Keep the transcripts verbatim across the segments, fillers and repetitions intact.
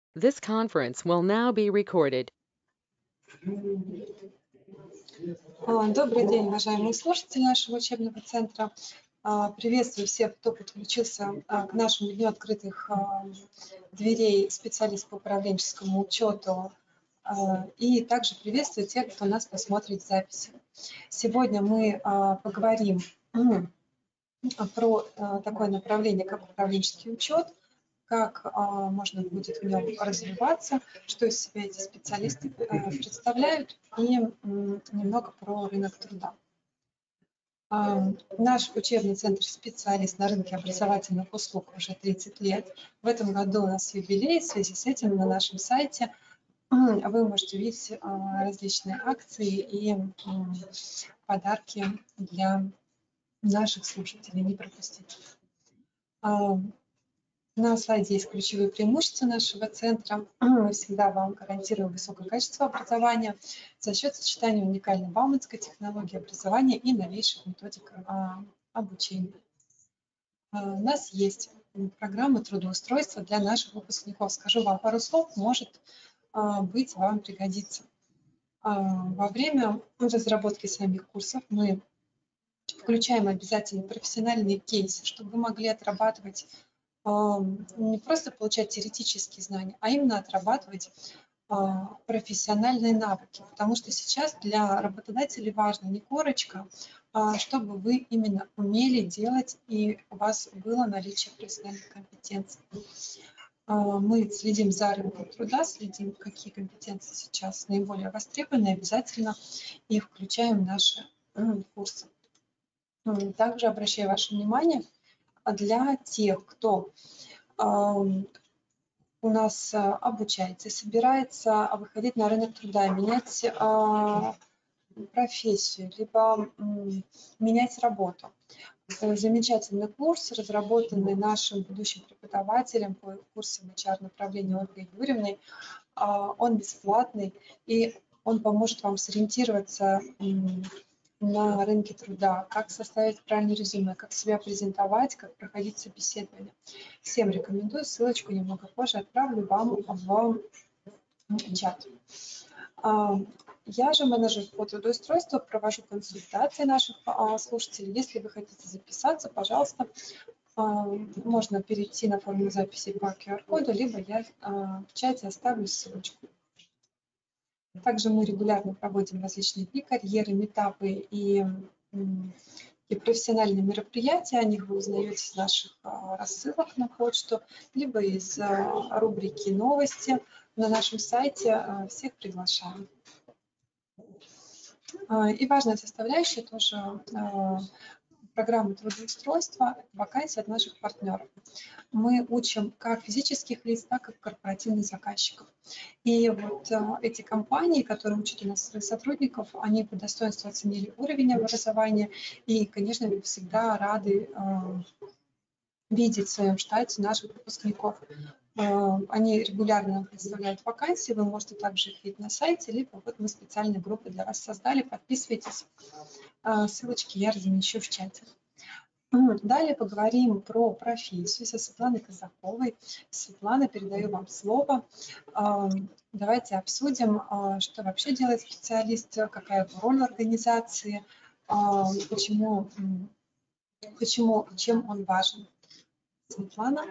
This conference will now be recorded. Добрый день, уважаемые слушатели нашего учебного центра. Приветствую всех, кто подключился к нашему дню открытых дверей специалист по управленческому учету. И также приветствую тех, кто нас посмотрит в записи. Сегодня мы поговорим про такое направление, как управленческий учет, как а, можно будет в нем развиваться, что из себя эти специалисты а, представляют, и м, немного про рынок труда. А, наш учебный центр специалист на рынке образовательных услуг уже тридцать лет. В этом году у нас юбилей, в связи с этим на нашем сайте вы можете видеть а, различные акции и м, подарки для наших слушателей, не пропустите. А, На слайде есть ключевые преимущества нашего центра. Мы всегда вам гарантируем высокое качество образования за счет сочетания уникальной бауманской технологии образования и новейших методик обучения. У нас есть программа трудоустройства для наших выпускников. Скажу вам пару слов, может быть, вам пригодится. Во время разработки самих курсов мы включаем обязательно профессиональные кейсы, чтобы вы могли отрабатывать, не просто получать теоретические знания, а именно отрабатывать профессиональные навыки. Потому что сейчас для работодателей важно не корочка, а чтобы вы именно умели делать и у вас было наличие профессиональных компетенций. Мы следим за рынком труда, следим, какие компетенции сейчас наиболее востребованы, обязательно их включаем в наши курсы. Также обращаю ваше внимание, для тех, кто у нас обучается, собирается выходить на рынок труда, менять профессию, либо менять работу. Замечательный курс, разработанный нашим будущим преподавателем по курсам эйч ар направления Ольгой Юрьевной. Он бесплатный, и он поможет вам сориентироваться на рынке труда, как составить правильное резюме, как себя презентовать, как проходить собеседование. Всем рекомендую, ссылочку немного позже отправлю вам в чат. Я же менеджер по трудоустройству, провожу консультации наших слушателей. Если вы хотите записаться, пожалуйста, можно перейти на форму записи по ку ар коду, либо я в чате оставлю ссылочку. Также мы регулярно проводим различные дни карьеры, митапы и, и профессиональные мероприятия. О них вы узнаете из наших рассылок на почту, либо из рубрики «Новости» на нашем сайте. Всех приглашаем. И важная составляющая тоже программы трудоустройства – вакансии от наших партнеров. Мы учим как физических лиц, так и корпоративных заказчиков. И вот эти компании, которые учат у нас своих сотрудников, они по достоинству оценили уровень образования и, конечно, мы всегда рады видеть в своем штате наших выпускников. Они регулярно нам представляют вакансии, вы можете также их видеть на сайте, либо вот мы специальные группы для вас создали, подписывайтесь. Ссылочки я размещу в чате. Далее поговорим про профессию со Светланой Казаковой. Светлана, передаю вам слово. Давайте обсудим, что вообще делает специалист, какая роль в организации, почему, почему, чем он важен. Светлана.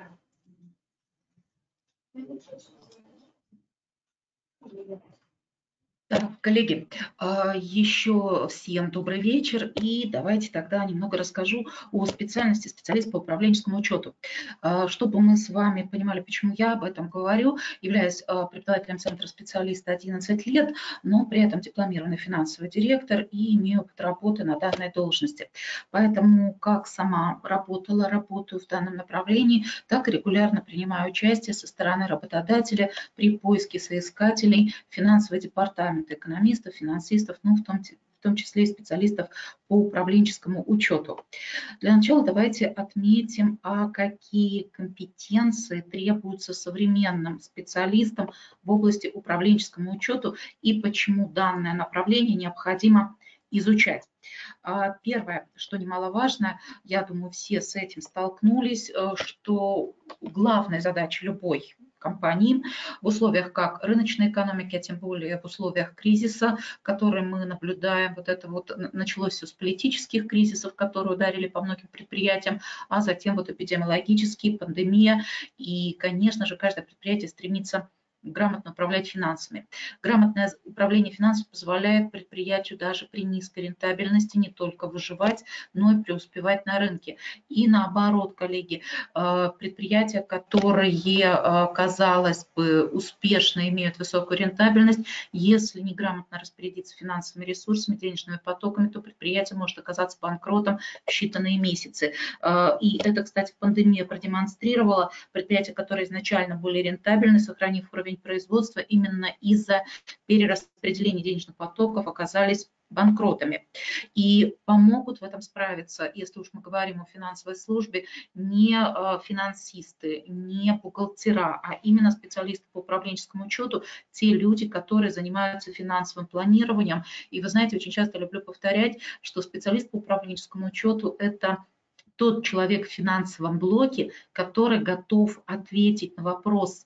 Так, коллеги, еще всем добрый вечер, и давайте тогда немного расскажу о специальности специалист по управленческому учету. Чтобы мы с вами понимали, почему я об этом говорю, являюсь преподавателем центра специалиста одиннадцать лет, но при этом дипломированный финансовый директор и имею опыт работы на данной должности. Поэтому как сама работала, работаю в данном направлении, так и регулярно принимаю участие со стороны работодателя при поиске соискателей финансового департамента, экономистов, финансистов, ну, в том, в том числе и специалистов по управленческому учету. Для начала давайте отметим, а какие компетенции требуются современным специалистам в области управленческому учету и почему данное направление необходимо изучать. Первое, что немаловажно, я думаю, все с этим столкнулись, что главная задача любой компании в условиях как рыночной экономики, а тем более в условиях кризиса, который мы наблюдаем. Вот это вот началось все с политических кризисов, которые ударили по многим предприятиям, а затем вот эпидемиологические, пандемия. И, конечно же, каждое предприятие стремится грамотно управлять финансами. Грамотное управление финансами позволяет предприятию даже при низкой рентабельности не только выживать, но и преуспевать на рынке. И наоборот, коллеги, предприятия, которые, казалось бы, успешно имеют высокую рентабельность, если неграмотно распорядиться финансовыми ресурсами, денежными потоками, то предприятие может оказаться банкротом в считанные месяцы. И это, кстати, пандемия продемонстрировала. Предприятия, которые изначально были рентабельны, сохранив уровень производства, именно из-за перераспределения денежных потоков оказались банкротами. И помогут в этом справиться, если уж мы говорим о финансовой службе, не финансисты, не бухгалтера, а именно специалисты по управленческому учету, те люди, которые занимаются финансовым планированием. И вы знаете, очень часто люблю повторять, что специалист по управленческому учету – это тот человек в финансовом блоке, который готов ответить на вопрос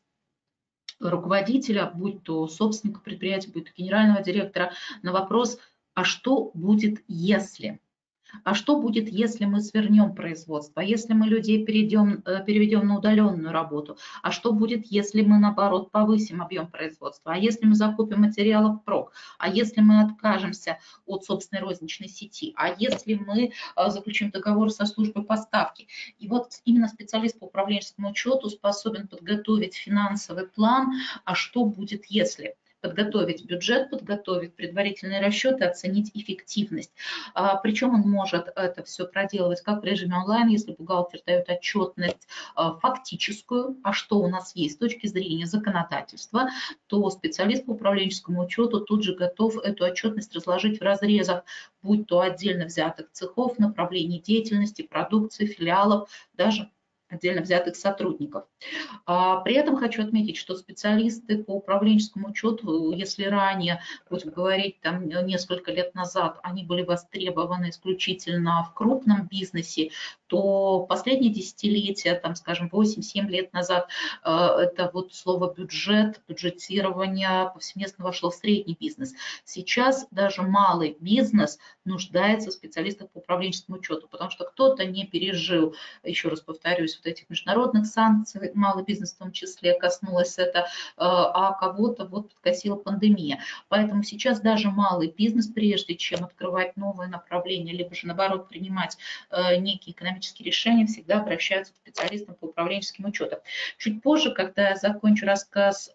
руководителя, будь то собственника предприятия, будь то генерального директора, на вопрос, а что будет, если? А что будет, если мы свернем производство? А если мы людей перейдем, переведем на удаленную работу? А что будет, если мы, наоборот, повысим объем производства? А если мы закупим материалы впрок? А если мы откажемся от собственной розничной сети? А если мы заключим договор со службой поставки? И вот именно специалист по управленческому учету способен подготовить финансовый план, а что будет, если? Подготовить бюджет, подготовить предварительные расчеты, оценить эффективность. А, причем он может это все проделывать как в режиме онлайн, если бухгалтер дает отчетность а, фактическую, а что у нас есть с точки зрения законодательства, то специалист по управленческому учету тут же готов эту отчетность разложить в разрезах, будь то отдельно взятых цехов, направлений деятельности, продукции, филиалов, даже отдельно взятых сотрудников. При этом хочу отметить, что специалисты по управленческому учету, если ранее, будем говорить, там несколько лет назад, они были востребованы исключительно в крупном бизнесе, то последние десятилетия, там, скажем, восемь-семь лет назад, это вот слово бюджет, бюджетирование повсеместно вошло в средний бизнес. Сейчас даже малый бизнес нуждается в специалистах по управленческому учету, потому что кто-то не пережил, еще раз повторюсь, вот этих международных санкций, малый бизнес в том числе коснулось это, а кого-то вот подкосила пандемия. Поэтому сейчас даже малый бизнес, прежде чем открывать новые направления, либо же наоборот принимать некие экономические решения, всегда обращаются к специалистам по управленческим учетам. Чуть позже, когда я закончу рассказ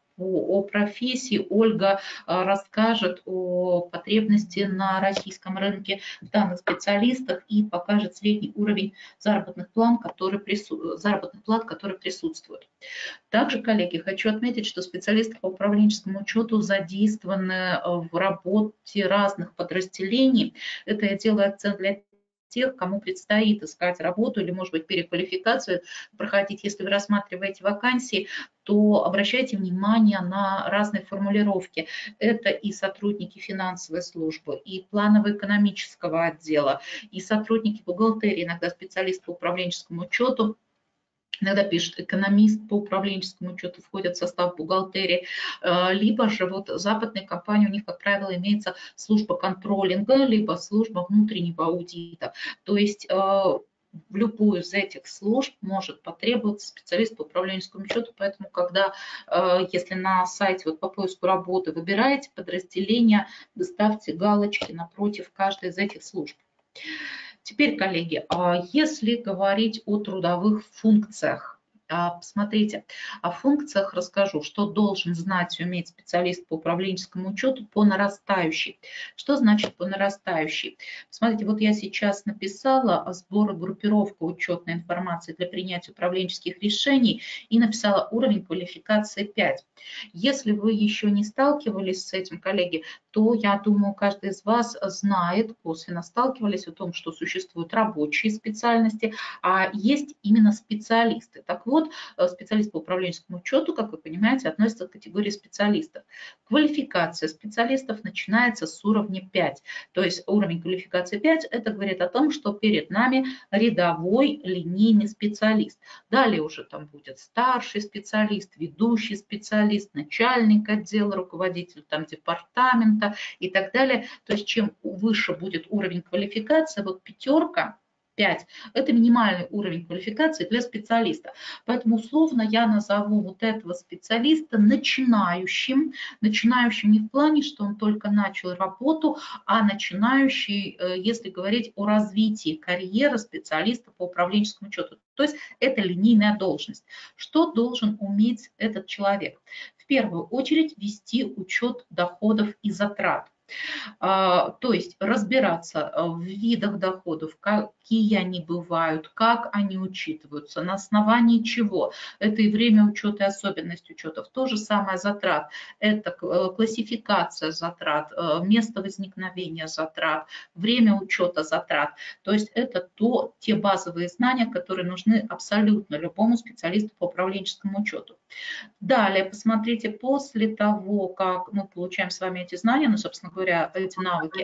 о профессии, Ольга расскажет о потребности на российском рынке в данных специалистах и покажет средний уровень заработных плат, который прису... заработных плат, которые присутствуют. Также, коллеги, хочу отметить, что специалисты по управленческому учету задействованы в работе разных подразделений. Это я делаю акцент для тех, кому предстоит искать работу или, может быть, переквалификацию проходить. Если вы рассматриваете вакансии, то обращайте внимание на разные формулировки. Это и сотрудники финансовой службы, и планово-экономического отдела, и сотрудники бухгалтерии, иногда специалисты по управленческому учету. Иногда пишут экономист по управленческому учету, входит в состав бухгалтерии, либо же вот западные компании, у них, как правило, имеется служба контролинга, либо служба внутреннего аудита. То есть в любую из этих служб может потребоваться специалист по управленческому учету, поэтому когда, если на сайте вот по поиску работы выбираете подразделение, вы ставьте галочки напротив каждой из этих служб. Теперь, коллеги, если говорить о трудовых функциях, смотрите, о функциях расскажу, что должен знать и уметь специалист по управленческому учету по нарастающей. Что значит по нарастающей? Смотрите, вот я сейчас написала сбор и группировка учетной информации для принятия управленческих решений и написала уровень квалификации пять. Если вы еще не сталкивались с этим, коллеги, то, я думаю, каждый из вас знает, косвенно сталкивались о том, что существуют рабочие специальности, а есть именно специалисты. Так вот, вот специалист по управленческому учету, как вы понимаете, относится к категории специалистов. Квалификация специалистов начинается с уровня пять. То есть уровень квалификации пять, это говорит о том, что перед нами рядовой линейный специалист. Далее уже там будет старший специалист, ведущий специалист, начальник отдела, руководитель там департамента и так далее. То есть чем выше будет уровень квалификации, вот пятерка, пять, это минимальный уровень квалификации для специалиста. Поэтому условно я назову вот этого специалиста начинающим. Начинающим не в плане, что он только начал работу, а начинающий, если говорить о развитии карьеры специалиста по управленческому учету. То есть это линейная должность. Что должен уметь этот человек? В первую очередь вести учет доходов и затрат. То есть разбираться в видах доходов, какие они бывают, как они учитываются, на основании чего. Это и время учета, и особенность учетов. То же самое затрат. Это классификация затрат, место возникновения затрат, время учета затрат. То есть это то, те базовые знания, которые нужны абсолютно любому специалисту по управленческому учету. Далее, посмотрите, после того, как мы получаем с вами эти знания, ну, собственно говоря, эти навыки,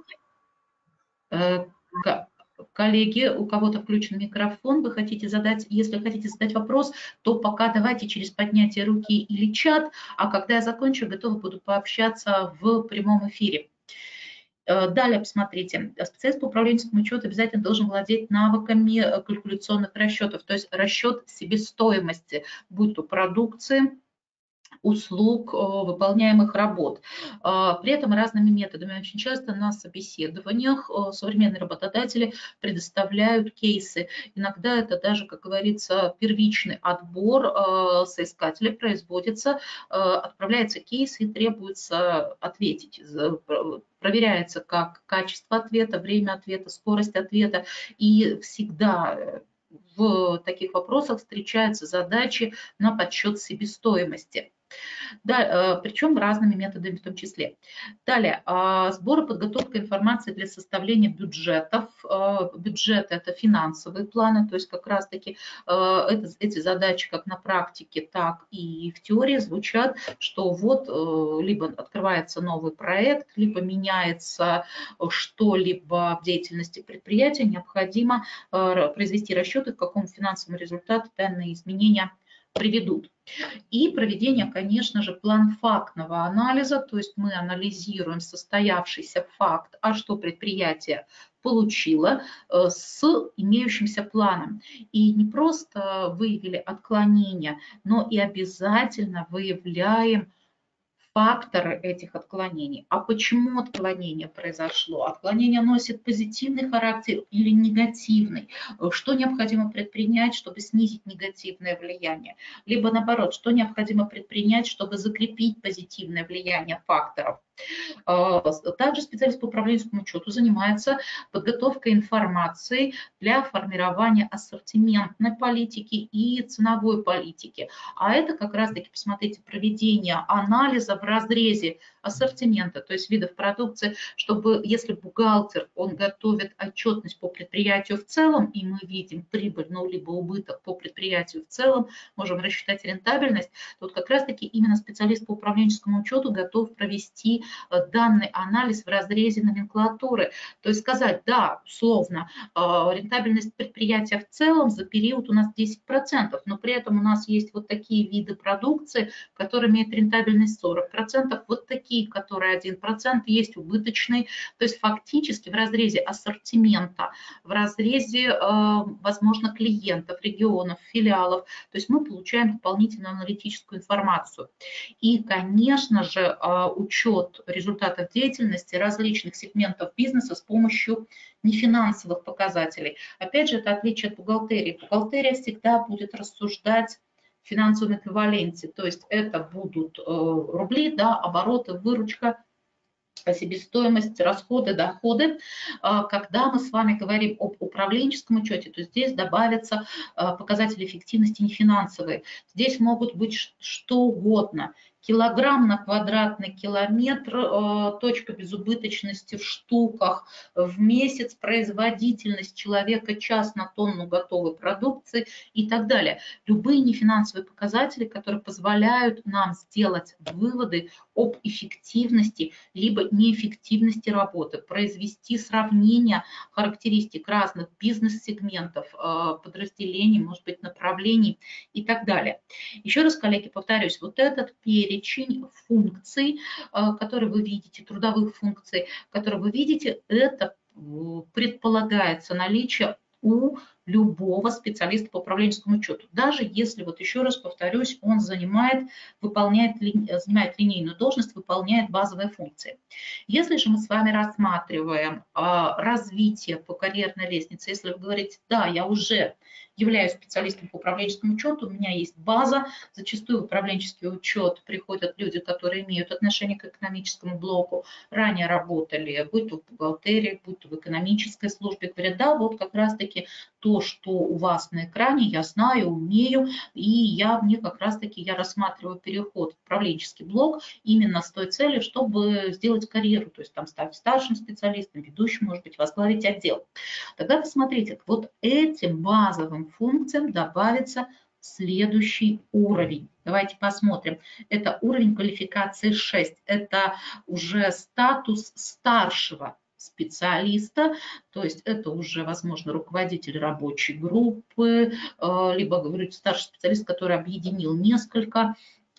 коллеги, у кого-то включен микрофон, вы хотите задать, если хотите задать вопрос, то пока давайте через поднятие руки или чат, а когда я закончу, готова буду пообщаться в прямом эфире. Далее, посмотрите, специалист по управленческому учету обязательно должен владеть навыками калькуляционных расчетов, то есть расчет себестоимости, будь то продукции, услуг, выполняемых работ. При этом разными методами. Очень часто на собеседованиях современные работодатели предоставляют кейсы. Иногда это даже, как говорится, первичный отбор соискателей производится, отправляется кейс и требуется ответить. Проверяется как качество ответа, время ответа, скорость ответа. И всегда в таких вопросах встречаются задачи на подсчет себестоимости. Да, причем разными методами в том числе. Далее, сбор и подготовка информации для составления бюджетов. Бюджеты – это финансовые планы, то есть как раз-таки это, эти задачи как на практике, так и в теории звучат, что вот либо открывается новый проект, либо меняется что-либо в деятельности предприятия, необходимо произвести расчеты, к какому финансовому результату данные изменения приведут. И проведение, конечно же, план-фактного анализа, то есть мы анализируем состоявшийся факт, а что предприятие получило с имеющимся планом. И не просто выявили отклонения, но и обязательно выявляем факторы этих отклонений. А почему отклонение произошло? Отклонение носит позитивный характер или негативный? Что необходимо предпринять, чтобы снизить негативное влияние? Либо наоборот, что необходимо предпринять, чтобы закрепить позитивное влияние факторов? Также специалист по управленческому учету занимается подготовкой информации для формирования ассортиментной политики и ценовой политики. А это как раз-таки, посмотрите, проведение анализа в разрезе ассортимента, то есть видов продукции, чтобы, если бухгалтер, он готовит отчетность по предприятию в целом, и мы видим прибыль, ну, либо убыток по предприятию в целом, можем рассчитать рентабельность, то вот как раз-таки именно специалист по управленческому учету готов провести данный анализ в разрезе номенклатуры, то есть сказать, да, условно, рентабельность предприятия в целом за период у нас десять процентов, но при этом у нас есть вот такие виды продукции, которые имеют рентабельность сорок процентов, вот такие, которые один процент, есть убыточные, то есть фактически в разрезе ассортимента, в разрезе, возможно, клиентов, регионов, филиалов, то есть мы получаем дополнительную аналитическую информацию. И, конечно же, учет результатов деятельности различных сегментов бизнеса с помощью нефинансовых показателей. Опять же, это отличие от бухгалтерии. Бухгалтерия всегда будет рассуждать в финансовом эквиваленте, то есть это будут рубли, да, обороты, выручка, себестоимость, расходы, доходы. Когда мы с вами говорим об управленческом учете, то здесь добавятся показатели эффективности нефинансовые. Здесь могут быть что угодно. Килограмм на квадратный километр, точка безубыточности в штуках, в месяц производительность человека, час на тонну готовой продукции и так далее. Любые нефинансовые показатели, которые позволяют нам сделать выводы об эффективности либо неэффективности работы, произвести сравнение характеристик разных бизнес-сегментов, подразделений, может быть, направлений и так далее. Еще раз, коллеги, повторюсь, вот этот перечень функций, которые вы видите, трудовых функций, которые вы видите, это предполагается наличие у любого специалиста по управленческому учету. Даже если, вот еще раз повторюсь, он занимает, выполняет, занимает линейную должность, выполняет базовые функции. Если же мы с вами рассматриваем а, развитие по карьерной лестнице, если вы говорите, да, я уже являюсь специалистом по управленческому учету, у меня есть база, зачастую в управленческий учет приходят люди, которые имеют отношение к экономическому блоку, ранее работали, будь то в бухгалтерии, будь то в экономической службе, говорят, да, вот как раз-таки то, что у вас на экране, я знаю, умею, и я, мне как раз-таки, я рассматриваю переход в управленческий блок именно с той целью, чтобы сделать карьеру, то есть там стать старшим специалистом, ведущим, может быть, возглавить отдел. Тогда посмотрите, вот этим базовым функциям добавится следующий уровень. Давайте посмотрим. Это уровень квалификации шесть. Это уже статус старшего специалиста, то есть это уже, возможно, руководитель рабочей группы, либо, говорю, старший специалист, который объединил несколько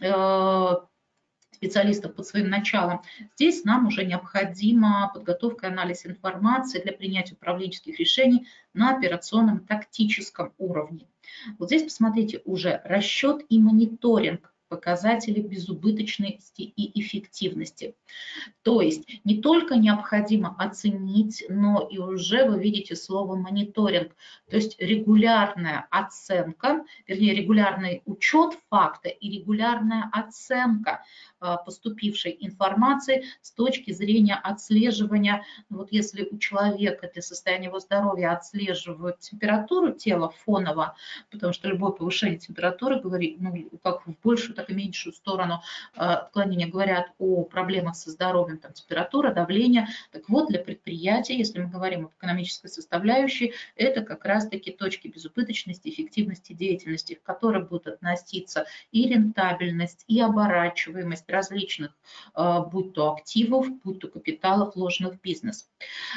специалистов под своим началом. Здесь нам уже необходима подготовка и анализ информации для принятия управленческих решений на операционном тактическом уровне. Вот здесь посмотрите уже расчет и мониторинг показателей безубыточности и эффективности. То есть не только необходимо оценить, но и уже вы видите слово мониторинг, то есть регулярная оценка, вернее регулярный учет факта и регулярная оценка поступившей информации с точки зрения отслеживания. Вот если у человека для состояния его здоровья отслеживают температуру тела фоново, потому что любое повышение температуры говорит, ну, как в большую, так и меньшую сторону отклонения, говорят о проблемах со здоровьем, там, температура, давление. Так вот, для предприятия, если мы говорим об экономической составляющей, это как раз-таки точки безубыточности, эффективности деятельности, к которой будут относиться и рентабельность, и оборачиваемость различных, будь то активов, будь то капиталов, вложенных в бизнес.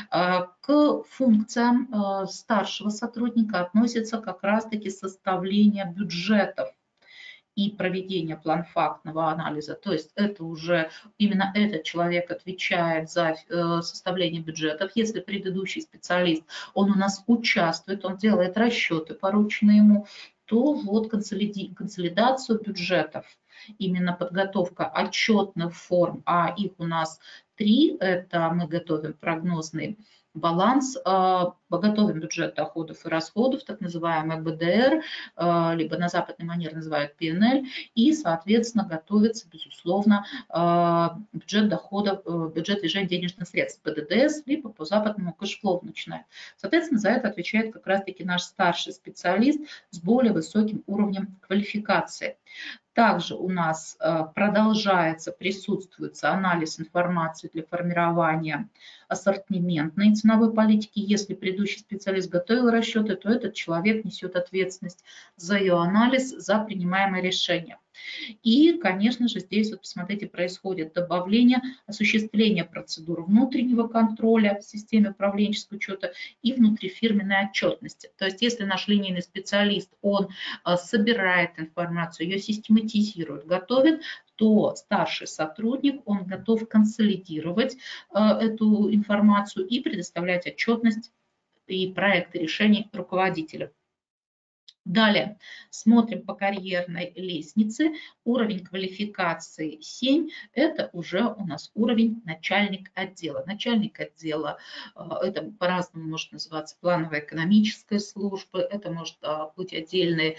К функциям старшего сотрудника относится как раз-таки составление бюджетов и проведение план-фактного анализа. То есть это уже именно этот человек отвечает за составление бюджетов. Если предыдущий специалист, он у нас участвует, он делает расчеты, порученные ему, то вот консолиди, консолидацию бюджетов, именно подготовка отчетных форм, а их у нас три, это мы готовим прогнозный баланс, готовим бюджет доходов и расходов, так называемый бэ дэ эр, либо на западный манер называют пэ эн эль, и, соответственно, готовится, безусловно, бюджет доходов, бюджет движения денежных средств, бэ дэ дэ эс, либо по западному кэшфлоу начинает. Соответственно, за это отвечает как раз-таки наш старший специалист с более высоким уровнем квалификации. Также у нас продолжается, присутствуется анализ информации для формирования ассортиментной ценовой политики. Если предыдущий специалист готовил расчеты, то этот человек несет ответственность за ее анализ, за принимаемое решение. И, конечно же, здесь, вот посмотрите, происходит добавление, осуществление процедур внутреннего контроля в системе управленческого учета и внутрифирменной отчетности. То есть, если наш линейный специалист, он собирает информацию, ее систематизирует, готовит, то старший сотрудник, он готов консолидировать эту информацию и предоставлять отчетность и проекты решений руководителю. Далее смотрим по карьерной лестнице. Уровень квалификации семь. Это уже у нас уровень начальник отдела. Начальник отдела, это по-разному может называться плановая экономическая служба, это может быть отдельный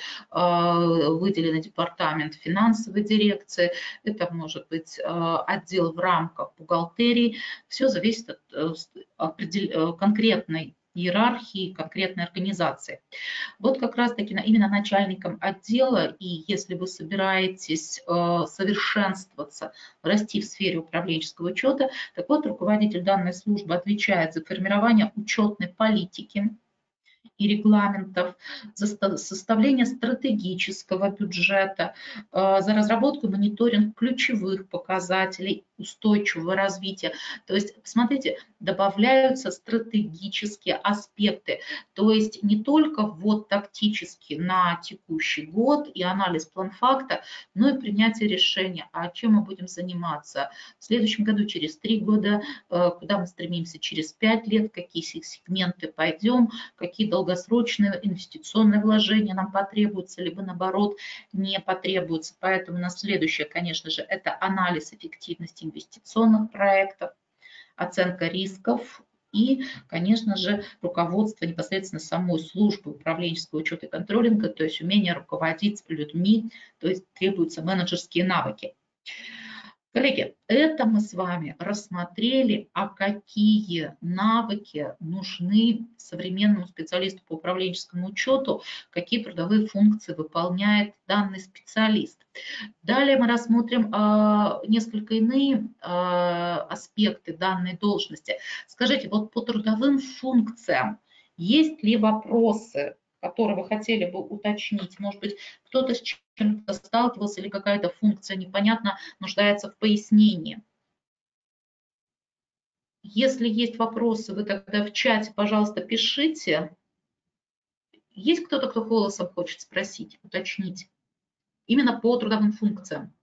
выделенный департамент финансовой дирекции, это может быть отдел в рамках бухгалтерии. Все зависит от конкретной иерархии, конкретной организации. Вот как раз-таки именно начальником отдела, и если вы собираетесь совершенствоваться, расти в сфере управленческого учета, так вот руководитель данной службы отвечает за формирование учетной политики и регламентов, за составление стратегического бюджета, за разработку и мониторинг ключевых показателей устойчивого развития. То есть, посмотрите, добавляются стратегические аспекты, то есть не только ввод тактически на текущий год и анализ план-факта, но и принятие решения, а чем мы будем заниматься в следующем году, через три года, куда мы стремимся через пять лет, какие сегменты пойдем, какие долгосрочные инвестиционные вложения нам потребуются, либо наоборот не потребуются. Поэтому на следующее, конечно же, это анализ эффективности инвестиционных проектов, оценка рисков и, конечно же, руководство непосредственно самой службы управленческого учета и контролинга, то есть умение руководить людьми, то есть требуются менеджерские навыки. Коллеги, это мы с вами рассмотрели, а какие навыки нужны современному специалисту по управленческому учету, какие трудовые функции выполняет данный специалист. Далее мы рассмотрим э, несколько иные э, аспекты данной должности. Скажите, вот по трудовым функциям есть ли вопросы, которые вы хотели бы уточнить? Может быть, кто-то с чем-то сталкивался или какая-то функция непонятна, нуждается в пояснении. Если есть вопросы, вы тогда в чате, пожалуйста, пишите. Есть кто-то, кто голосом хочет спросить, уточнить? Именно по трудовым функциям.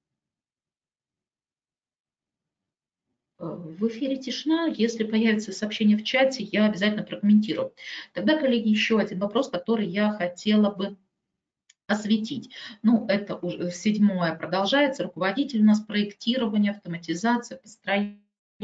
В эфире тишина. Если появится сообщение в чате, я обязательно прокомментирую. Тогда, коллеги, еще один вопрос, который я хотела бы осветить. Ну, это уже седьмое продолжается. Руководитель у нас проектирование, автоматизация, построение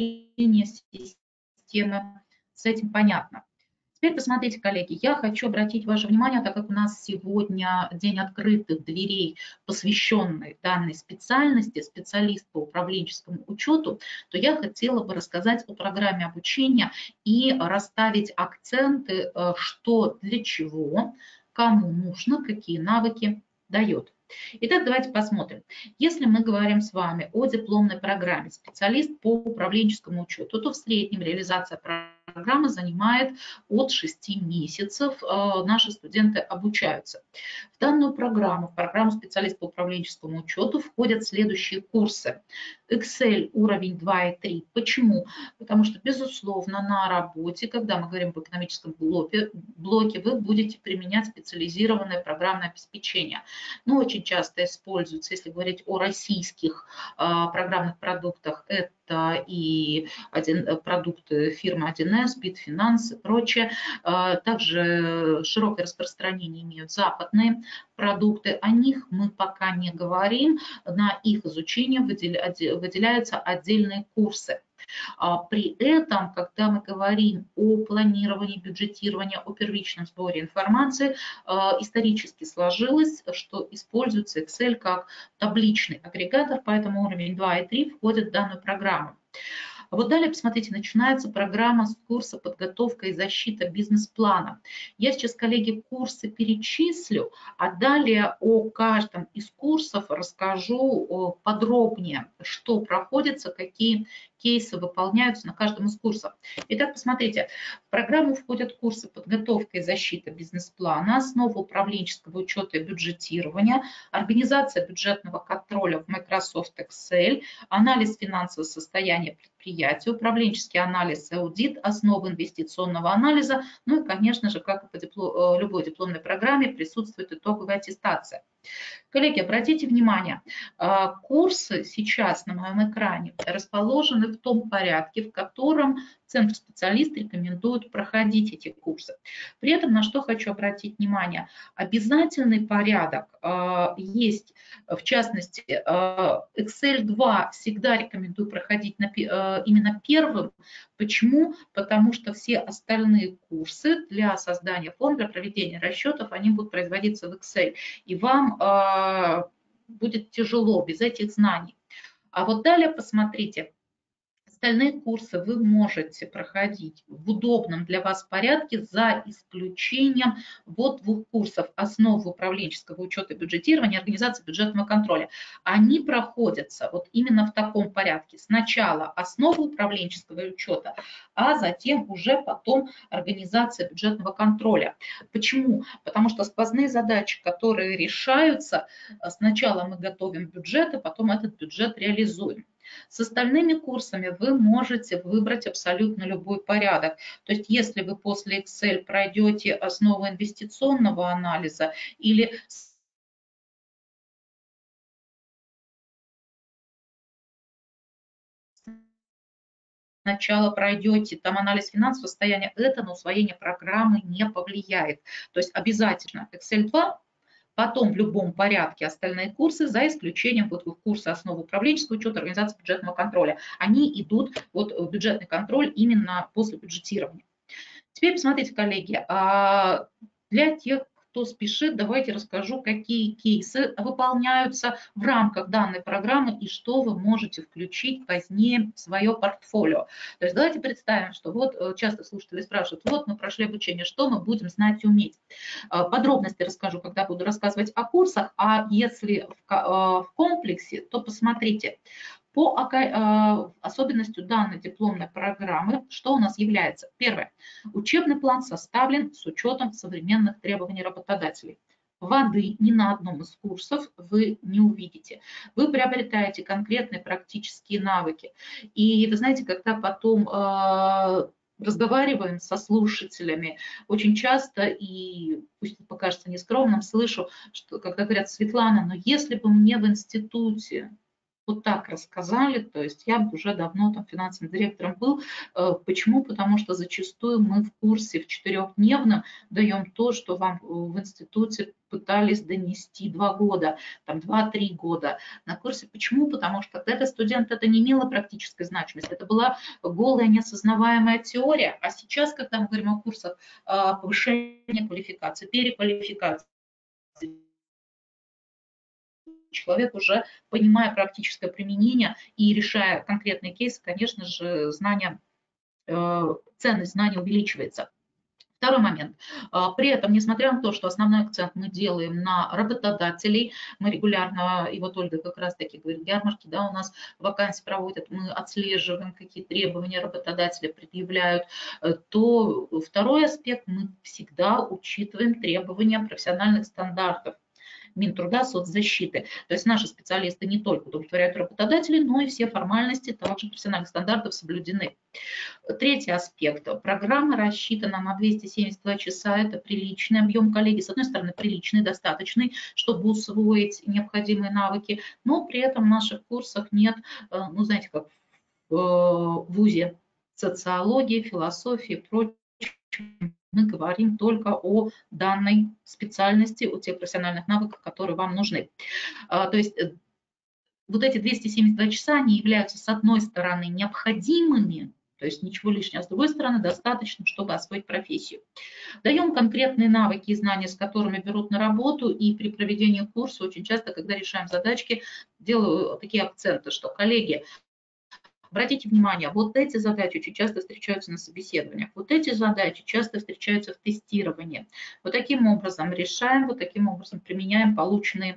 системы. С этим понятно. Теперь посмотрите, коллеги, я хочу обратить ваше внимание, так как у нас сегодня день открытых дверей, посвященный данной специальности, специалист по управленческому учету, то я хотела бы рассказать о программе обучения и расставить акценты, что для чего, кому нужно, какие навыки дает. Итак, давайте посмотрим. Если мы говорим с вами о дипломной программе «Специалист по управленческому учету», то в среднем реализация программы занимает от шести месяцев. Наши студенты обучаются. В данную программу, в программу «Специалист по управленческому учету» входят следующие курсы. Excel уровень два и три. Почему? Потому что, безусловно, на работе, когда мы говорим об экономическом блоке, блоке вы будете применять специализированное программное обеспечение. Но очень часто используется, если говорить о российских а, программных продуктах, это и один, продукты фирмы один эс, Bitfinance и прочее. А, также широкое распространение имеют западные продукты. О них мы пока не говорим. На их изучение выделяются отдельные курсы. При этом, когда мы говорим о планировании, бюджетировании, о первичном сборе информации, исторически сложилось, что используется Excel как табличный агрегатор, поэтому уровень два и три входит в данную программу. Вот далее, посмотрите, начинается программа с курса «Подготовка и защита бизнес-плана». Я сейчас, коллеги, курсы перечислю, а далее о каждом из курсов расскажу подробнее, что проходится, какие кейсы выполняются на каждом из курсов. Итак, посмотрите, в программу входят курсы «Подготовка и защита бизнес-плана», «Основы управленческого учета и бюджетирования», «Организация бюджетного контроля в Microsoft Excel», «Анализ финансового состояния предприятия», предприятия, управленческий анализ и аудит, основы инвестиционного анализа, ну и, конечно же, как и по диплом, любой дипломной программе, присутствует итоговая аттестация. Коллеги, обратите внимание, курсы сейчас на моем экране расположены в том порядке, в котором Центр специалист рекомендует проходить эти курсы. При этом на что хочу обратить внимание, обязательный порядок есть, в частности, Excel два всегда рекомендую проходить именно первым. Почему? Потому что все остальные курсы для создания форм, для проведения расчетов, они будут производиться в Excel. И вам э, будет тяжело без этих знаний. А вот далее посмотрите. Остальные курсы вы можете проходить в удобном для вас порядке за исключением вот двух курсов «Основы управленческого учета и бюджетирования» и «Организации бюджетного контроля». Они проходятся вот именно в таком порядке. Сначала «Основы управленческого учета», а затем уже потом «Организация бюджетного контроля». Почему? Потому что сквозные задачи, которые решаются, сначала мы готовим бюджет, а потом этот бюджет реализуем. С остальными курсами вы можете выбрать абсолютно любой порядок. То есть если вы после Excel пройдете основу инвестиционного анализа или сначала пройдете там анализ финансового состояния, это на усвоение программы не повлияет. То есть обязательно Excel два. Потом в любом порядке остальные курсы, за исключением вот курса «Основы управленческого учета», «Организации бюджетного контроля». Они идут вот в бюджетный контроль именно после бюджетирования. Теперь посмотрите, коллеги, для тех, кто спешит, давайте расскажу, какие кейсы выполняются в рамках данной программы и что вы можете включить позднее в свое портфолио. То есть давайте представим, что вот часто слушатели спрашивают, вот мы прошли обучение, что мы будем знать и уметь. Подробности расскажу, когда буду рассказывать о курсах, а если в комплексе, то посмотрите. По особенностью данной дипломной программы, что у нас является? Первое. Учебный план составлен с учетом современных требований работодателей. Воды ни на одном из курсов вы не увидите. Вы приобретаете конкретные практические навыки. И вы знаете, когда потом э, разговариваем со слушателями, очень часто, и пусть это покажется нескромным, слышу, что когда говорят: Светлана, но если бы мне в институте вот так рассказали, то есть я уже давно там финансовым директором был. Почему? Потому что зачастую мы в курсе в четырехдневном даем то, что вам в институте пытались донести два года, там два-три года на курсе. Почему? Потому что для студента это не имело практической значимости, это была голая неосознаваемая теория. А сейчас, когда мы говорим о курсах повышения квалификации, переквалификации, человек уже, понимая практическое применение и решая конкретные кейсы, конечно же, знания, ценность знаний увеличивается. Второй момент. При этом, несмотря на то, что основной акцент мы делаем на работодателей, мы регулярно, и вот Ольга как раз-таки говорит, ярмарки, да, у нас вакансии проводят, мы отслеживаем, какие требования работодатели предъявляют, то второй аспект, мы всегда учитываем требования профессиональных стандартов Минтруда, соцзащиты. То есть наши специалисты не только удовлетворяют работодателей, но и все формальности также профессиональных стандартов соблюдены. Третий аспект. Программа рассчитана на двести семьдесят два часа. Это приличный объем, коллеги. С одной стороны, приличный, достаточный, чтобы усвоить необходимые навыки, но при этом в наших курсах нет, ну, знаете, как в вузе социологии, философии и прочее. Мы говорим только о данной специальности, о тех профессиональных навыках, которые вам нужны. То есть вот эти двести семьдесят два часа, они являются, с одной стороны, необходимыми, то есть ничего лишнего, а с другой стороны, достаточно, чтобы освоить профессию. Даем конкретные навыки и знания, с которыми берут на работу, и при проведении курса очень часто, когда решаем задачки, делаю такие акценты, что, коллеги, обратите внимание, вот эти задачи очень часто встречаются на собеседованиях, вот эти задачи часто встречаются в тестировании. Вот таким образом решаем, вот таким образом применяем полученные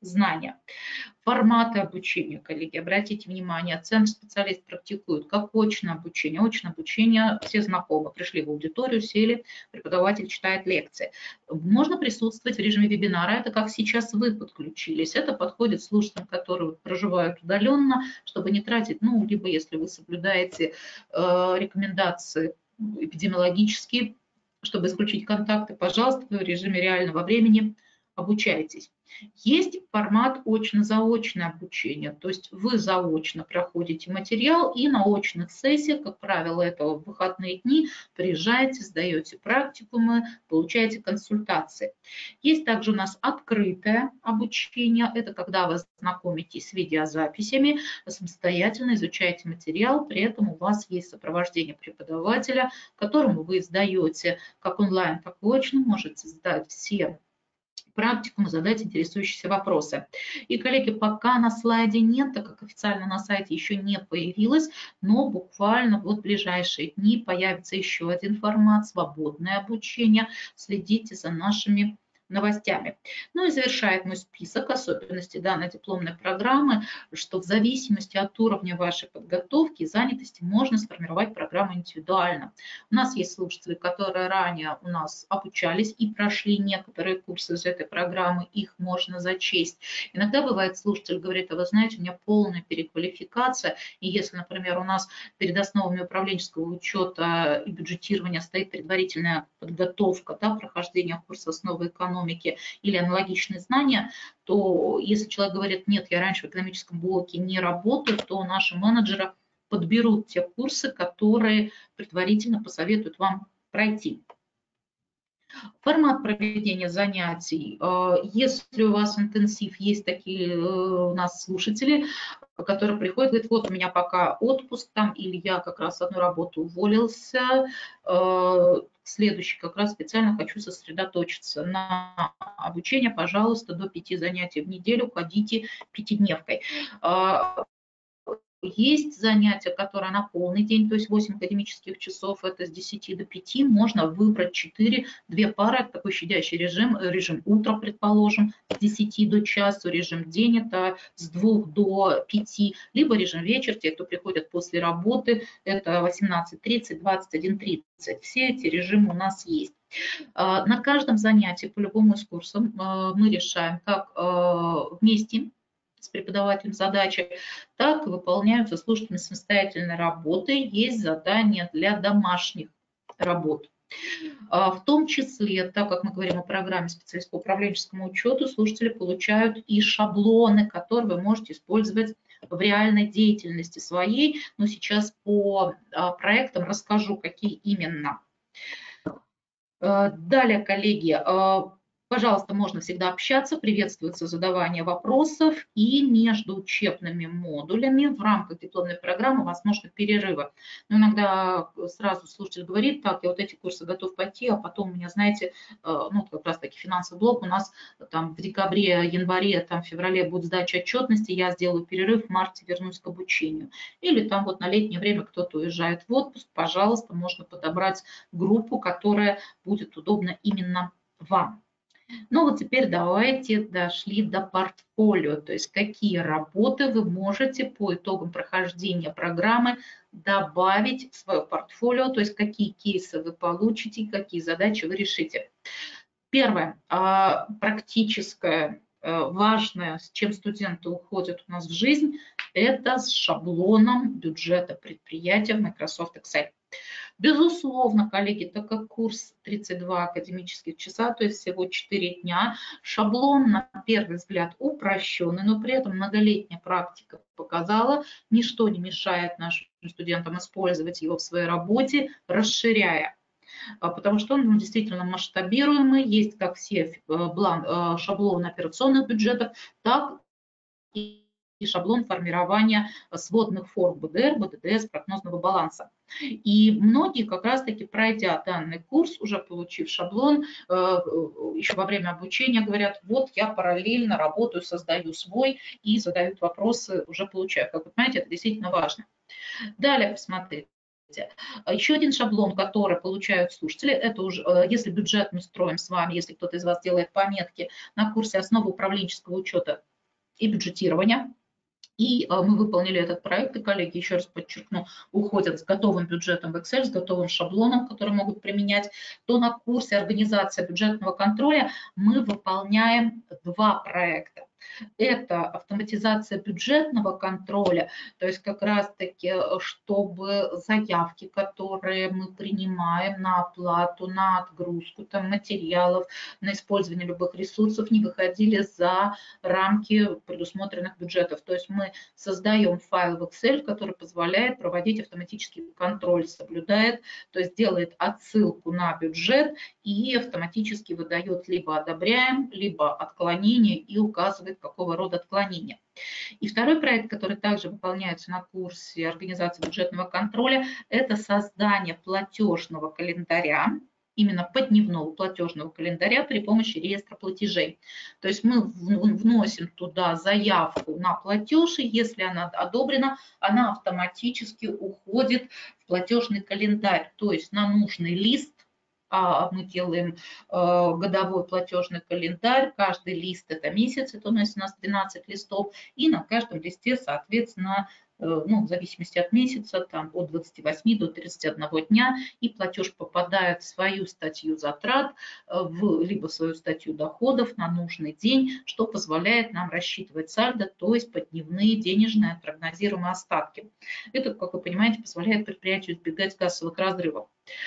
знания. Форматы обучения, коллеги, обратите внимание, центр специалист практикует как очное обучение. Очное обучение все знакомы. Пришли в аудиторию, сели, преподаватель читает лекции. Можно присутствовать в режиме вебинара. Это как сейчас вы подключились. Это подходит слушателям, которые проживают удаленно, чтобы не тратить, ну, либо если вы соблюдаете э, рекомендации эпидемиологические, чтобы исключить контакты, пожалуйста, в режиме реального времени обучайтесь. Есть формат очно-заочное обучение, то есть вы заочно проходите материал и на очных сессиях, как правило, это в выходные дни, приезжаете, сдаете практикумы, получаете консультации. Есть также у нас открытое обучение, это когда вы знакомитесь с видеозаписями, самостоятельно изучаете материал, при этом у вас есть сопровождение преподавателя, которому вы сдаете как онлайн, так и очно, можете сдать все практикум, задать интересующиеся вопросы. И, коллеги, пока на слайде нет, так как официально на сайте еще не появилось, но буквально вот в ближайшие дни появится еще один формат, свободное обучение. Следите за нашими новостями. Ну и завершает мой список особенностей данной дипломной программы, что в зависимости от уровня вашей подготовки и занятости можно сформировать программу индивидуально. У нас есть слушатели, которые ранее у нас обучались и прошли некоторые курсы из этой программы, их можно зачесть. Иногда бывает, слушатель говорит: а вы знаете, у меня полная переквалификация, и если, например, у нас перед основами управленческого учета и бюджетирования стоит предварительная подготовка, да, прохождение курса основы экономики или аналогичные знания, то если человек говорит: нет, я раньше в экономическом блоке не работаю, то наши менеджеры подберут те курсы, которые предварительно посоветуют вам пройти. Формат проведения занятий. Если у вас интенсив, есть такие у нас слушатели, которые приходят, говорят: вот у меня пока отпуск там, или я как раз одну работу уволился, следующий как раз специально хочу сосредоточиться на обучении, пожалуйста, до пяти занятий в неделю ходите пятидневкой. Есть занятия, которые на полный день, то есть восемь академических часов, это с десяти до пяти, можно выбрать четыре, две пары, такой щадящий режим, режим утра, предположим, с десяти до часу, режим день, это с двух до пяти, либо режим вечер, те, кто приходят после работы, это восемнадцать тридцать, двадцать один тридцать, все эти режимы у нас есть. На каждом занятии, по любому из курсов, мы решаем, как вместе с преподавателем задачи, так выполняются слушателями самостоятельной работы. Есть задания для домашних работ. В том числе, так как мы говорим о программе специалист по управленческому учету, слушатели получают и шаблоны, которые вы можете использовать в реальной деятельности своей. Но сейчас по проектам расскажу, какие именно. Далее, коллеги, пожалуйста, можно всегда общаться, приветствуется задавание вопросов, и между учебными модулями в рамках дипломной программы возможны перерывы. Но иногда сразу слушатель говорит: так, я вот эти курсы готов пойти, а потом у меня, знаете, ну, как раз таки финансовый блок, у нас там в декабре, январе, там в феврале будет сдача отчетности, я сделаю перерыв, в марте вернусь к обучению. Или там вот на летнее время кто-то уезжает в отпуск, пожалуйста, можно подобрать группу, которая будет удобна именно вам. Ну вот теперь давайте дошли до портфолио, то есть какие работы вы можете по итогам прохождения программы добавить в свое портфолио, то есть какие кейсы вы получите, какие задачи вы решите. Первое, практическое, важное, с чем студенты уходят у нас в жизнь, это с шаблоном бюджета предприятия в Microsoft Excel. Безусловно, коллеги, так как курс тридцать два академических часа, то есть всего четыре дня, шаблон на первый взгляд упрощенный, но при этом многолетняя практика показала, ничто не мешает нашим студентам использовать его в своей работе, расширяя. Потому что он действительно масштабируемый, есть как все шаблоны операционных бюджетов, так и и шаблон формирования сводных форм бэ дэ эр, бэ дэ дэ эс, прогнозного баланса. И многие как раз-таки, пройдя данный курс, уже получив шаблон, еще во время обучения говорят: вот я параллельно работаю, создаю свой и задают вопросы, уже получаю. Как вы понимаете, это действительно важно. Далее посмотрите. Еще один шаблон, который получают слушатели, это уже, если бюджет мы строим с вами, если кто-то из вас делает пометки на курсе основы управленческого учета, и бюджетирования. И мы выполнили этот проект, и коллеги, еще раз подчеркну, уходят с готовым бюджетом в Excel, с готовым шаблоном, который могут применять, то на курсе организация бюджетного контроля мы выполняем два проекта. Это автоматизация бюджетного контроля, то есть как раз-таки, чтобы заявки, которые мы принимаем на оплату, на отгрузку там, материалов, на использование любых ресурсов, не выходили за рамки предусмотренных бюджетов. То есть мы создаем файл в Excel, который позволяет проводить автоматический контроль, соблюдает, то есть делает отсылку на бюджет и автоматически выдает либо одобряем, либо отклонение и указывает, какого рода отклонения. И второй проект, который также выполняется на курсе организации бюджетного контроля, это создание платежного календаря, именно подневного платежного календаря при помощи реестра платежей. То есть мы вносим туда заявку на платеж, и если она одобрена, она автоматически уходит в платежный календарь, то есть на нужный лист. А мы делаем э, годовой платежный календарь, каждый лист это месяц, это у нас двенадцать листов, и на каждом листе, соответственно, э, ну, в зависимости от месяца, там от двадцати восьми до тридцати одного дня, и платеж попадает в свою статью затрат, э, в, либо в свою статью доходов на нужный день, что позволяет нам рассчитывать сальдо, то есть подневные денежные прогнозируемые остатки. Это, как вы понимаете, позволяет предприятию избегать кассовых разрывов.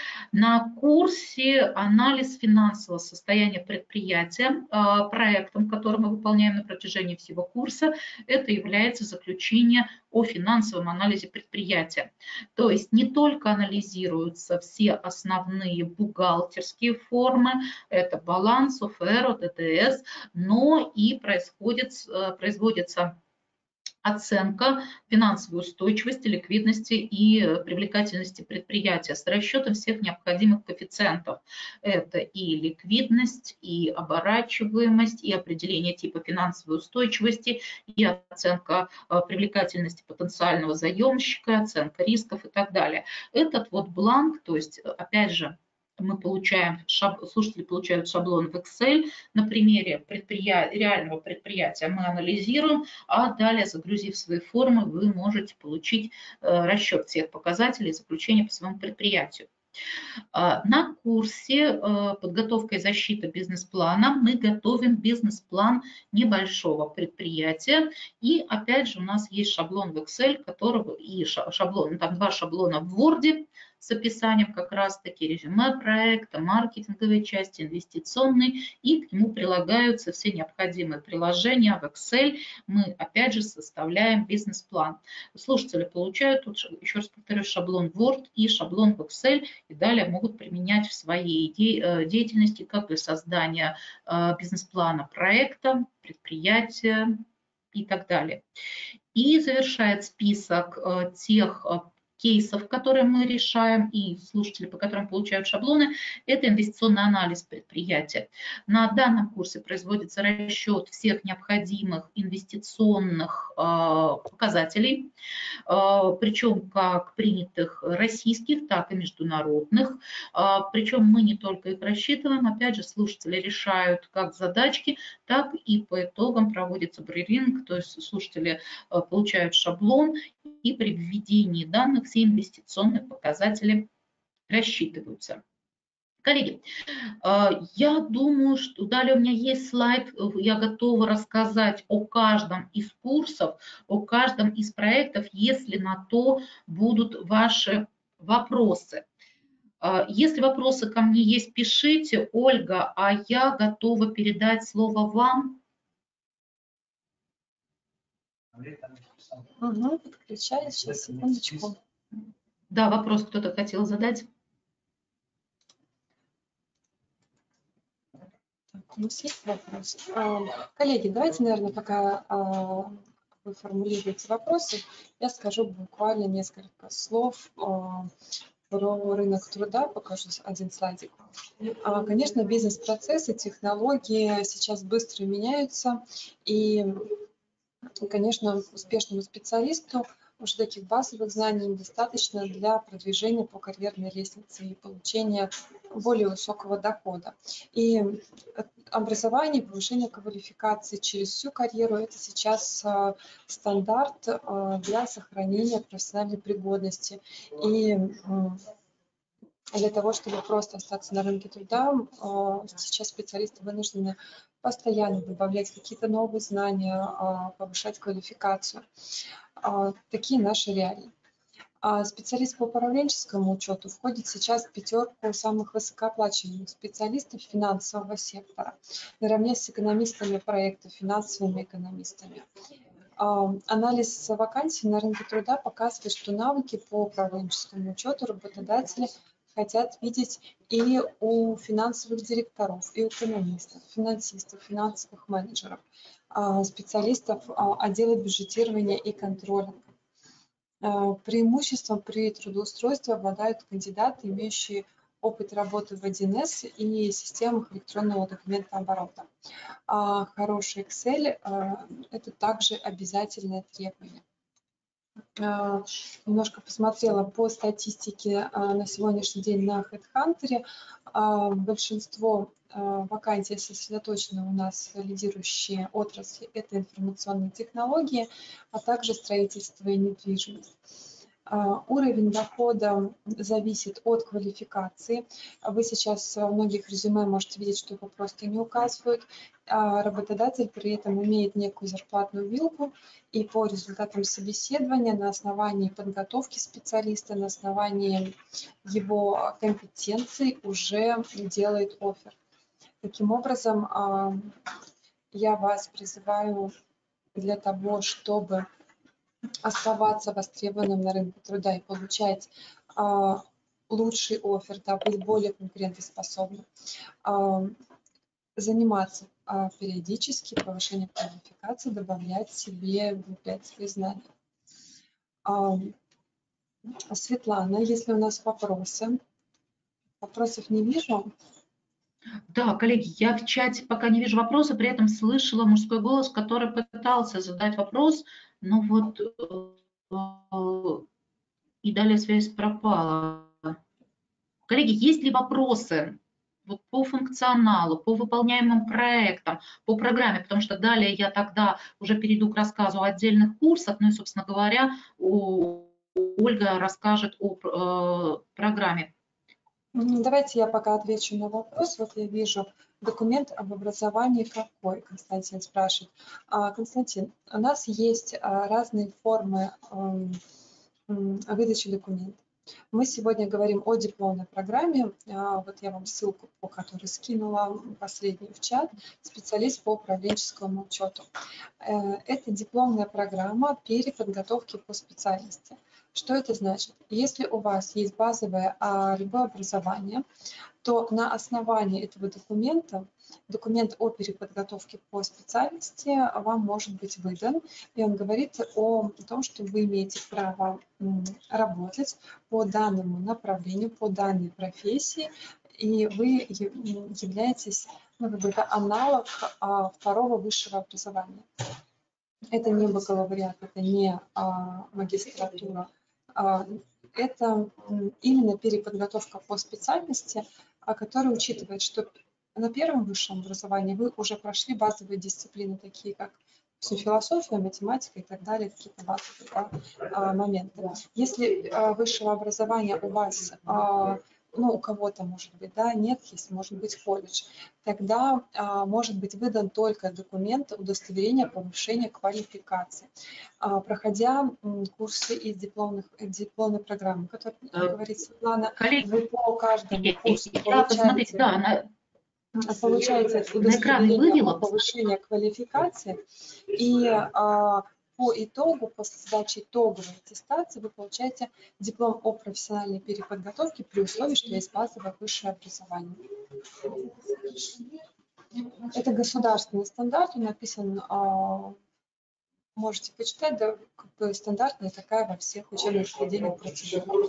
На курсе анализ финансового состояния предприятия, проектом, который мы выполняем на протяжении всего курса, это является заключение о финансовом анализе предприятия. То есть не только анализируются все основные бухгалтерские формы, это баланс, ОФР, ДТС, но и происходит, производится оценка финансовой устойчивости, ликвидности и привлекательности предприятия с расчетом всех необходимых коэффициентов. Это и ликвидность, и оборачиваемость, и определение типа финансовой устойчивости, и оценка привлекательности потенциального заемщика, оценка рисков и так далее. Этот вот бланк, то есть, опять же, мы получаем, слушатели получают шаблон в Excel, на примере предприятия, реального предприятия мы анализируем, а далее, загрузив свои формы, вы можете получить расчет всех показателей заключения по своему предприятию. На курсе подготовка и защита бизнес-плана мы готовим бизнес-план небольшого предприятия. И опять же у нас есть шаблон в Excel, которого и шаблон, там два шаблона в Word с описанием как раз-таки резюме проекта, маркетинговой части, инвестиционной, и к нему прилагаются все необходимые приложения в Excel. Мы опять же составляем бизнес-план. Слушатели получают, тут, еще раз повторюсь, шаблон Word и шаблон в Excel, и далее могут применять в своей деятельности как для создания бизнес-плана проекта, предприятия и так далее. И завершает список тех кейсов, которые мы решаем, и слушатели, по которым получают шаблоны, это инвестиционный анализ предприятия. На данном курсе производится расчет всех необходимых инвестиционных э, показателей, э, причем как принятых российских, так и международных. Э, причем мы не только их рассчитываем, опять же, слушатели решают как задачки, так и по итогам проводится брифинг, то есть слушатели э, получают шаблон, и при введении данных все инвестиционные показатели рассчитываются. Коллеги, я думаю, что далее у меня есть слайд, я готова рассказать о каждом из курсов, о каждом из проектов, если на то будут ваши вопросы. Если вопросы ко мне есть, пишите, Ольга, а я готова передать слово вам. Угу, подключаюсь, сейчас, секундочку. Да, вопрос кто-то хотел задать. Так, у нас есть вопрос. Коллеги, давайте, наверное, пока вы формулируете вопросы, я скажу буквально несколько слов про рынок труда, покажу один слайдик. Конечно, бизнес-процессы, технологии сейчас быстро меняются, и конечно, успешному специалисту уже таких базовых знаний недостаточно для продвижения по карьерной лестнице и получения более высокого дохода. И образование, повышение квалификации через всю карьеру – это сейчас стандарт для сохранения профессиональной пригодности. И для того, чтобы просто остаться на рынке труда, сейчас специалисты вынуждены постоянно добавлять какие-то новые знания, повышать квалификацию. Такие наши реалии. Специалист по управленческому учету входит сейчас в пятерку самых высокооплачиваемых специалистов финансового сектора, наравне с экономистами проекта, финансовыми экономистами. Анализ вакансий на рынке труда показывает, что навыки по управленческому учету работодатели хотят видеть и у финансовых директоров, и у экономистов, финансистов, финансовых менеджеров, специалистов отдела бюджетирования и контроля. Преимуществом при трудоустройстве обладают кандидаты, имеющие опыт работы в один эс и системах электронного документооборота. Хороший Excel – это также обязательное требование. Немножко посмотрела по статистике на сегодняшний день на HeadHunter. Большинство вакансий сосредоточено у нас лидирующие отрасли – это информационные технологии, а также строительство и недвижимость. Уровень дохода зависит от квалификации. Вы сейчас в многих резюме можете видеть, что его просто не указывают. Работодатель при этом имеет некую зарплатную вилку, и по результатам собеседования на основании подготовки специалиста, на основании его компетенций уже делает оффер. Таким образом, я вас призываю для того, чтобы оставаться востребованным на рынке труда и получать а, лучший оффер, да, быть более конкурентоспособным, а, заниматься а, периодически повышением квалификации, добавлять себе, укреплять свои знания. А, Светлана, если у нас вопросы, вопросов не вижу. Да, коллеги, я в чате пока не вижу вопроса, при этом слышала мужской голос, который пытался задать вопрос, но вот и далее связь пропала. Коллеги, есть ли вопросы вот по функционалу, по выполняемым проектам, по программе? Потому что далее я тогда уже перейду к рассказу о отдельных курсах, ну и, собственно говоря, Ольга расскажет о э, программе. Давайте я пока отвечу на вопрос. Вот я вижу документ об образовании какой, Константин спрашивает. Константин, у нас есть разные формы выдачи документов. Мы сегодня говорим о дипломной программе. Вот я вам ссылку, по которой скинула последнюю в чат, специалист по управленческому учету. Это дипломная программа переподготовки по специальности. Что это значит? Если у вас есть базовое а, любое образование, то на основании этого документа, документ о переподготовке по специальности вам может быть выдан, и он говорит о том, что вы имеете право работать по данному направлению, по данной профессии, и вы являетесь, ну, как бы это аналог а, второго высшего образования. Это не бакалавриат, это не а, магистратура. Это именно переподготовка по специальности, которая учитывает, что на первом высшем образовании вы уже прошли базовые дисциплины, такие как философия, математика и так далее, какие-то базовые, да, моменты. Если высшего образования у вас, ну, у кого-то, может быть, да, нет, есть, может быть, колледж, тогда а, может быть выдан только документ удостоверения повышения квалификации. А, проходя м, курсы из дипломных, дипломной программы, которая, как говорит Светлана, коллеги, вы по каждому курсу я, посмотрите, получаете, да, на, получаете удостоверение о повышении квалификации, и а, по итогу, после сдачи итоговой аттестации, вы получаете диплом о профессиональной переподготовке при условии, что есть базовое высшее образование. Это государственный стандарт, он написан, можете почитать, да, как бы стандартная такая во всех учебных заведениях процедура.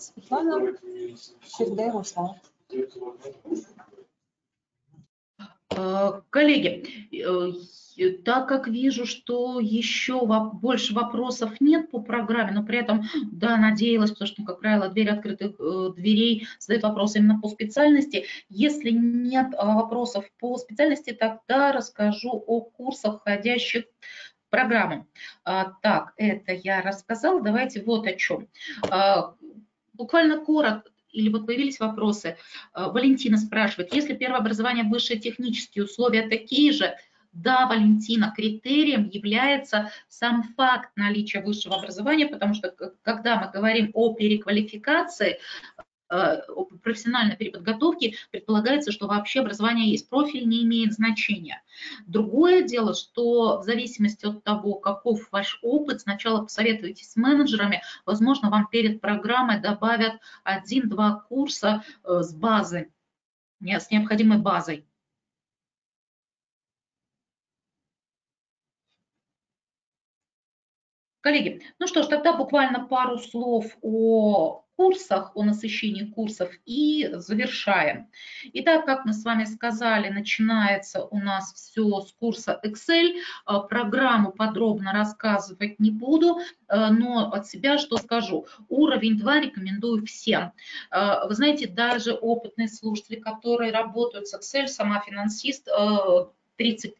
Светлана, передаем вам слово. Коллеги, так как вижу, что еще больше вопросов нет по программе, но при этом, да, надеялась, потому что, как правило, дверь открытых дверей задают вопросы именно по специальности. Если нет вопросов по специальности, тогда расскажу о курсах, входящих в программу. Так, это я рассказала. Давайте вот о чем. Буквально коротко. Или вот появились вопросы. Валентина спрашивает, если первое образование, высшие технические условия такие же? Да, Валентина, критерием является сам факт наличия высшего образования, потому что когда мы говорим о переквалификации, о профессиональной переподготовке, предполагается, что вообще образование есть, профиль не имеет значения. Другое дело, что в зависимости от того, каков ваш опыт, сначала посоветуйтесь с менеджерами, возможно, вам перед программой добавят один-два курса с базой, с необходимой базой. Коллеги, ну что ж, тогда буквально пару слов о курсах, о насыщении курсов и завершаем. Итак, как мы с вами сказали, начинается у нас все с курса Excel. Программу подробно рассказывать не буду, но от себя что скажу. Уровень два рекомендую всем. Вы знаете, даже опытные слушатели, которые работают с Excel, сама финансист, тридцать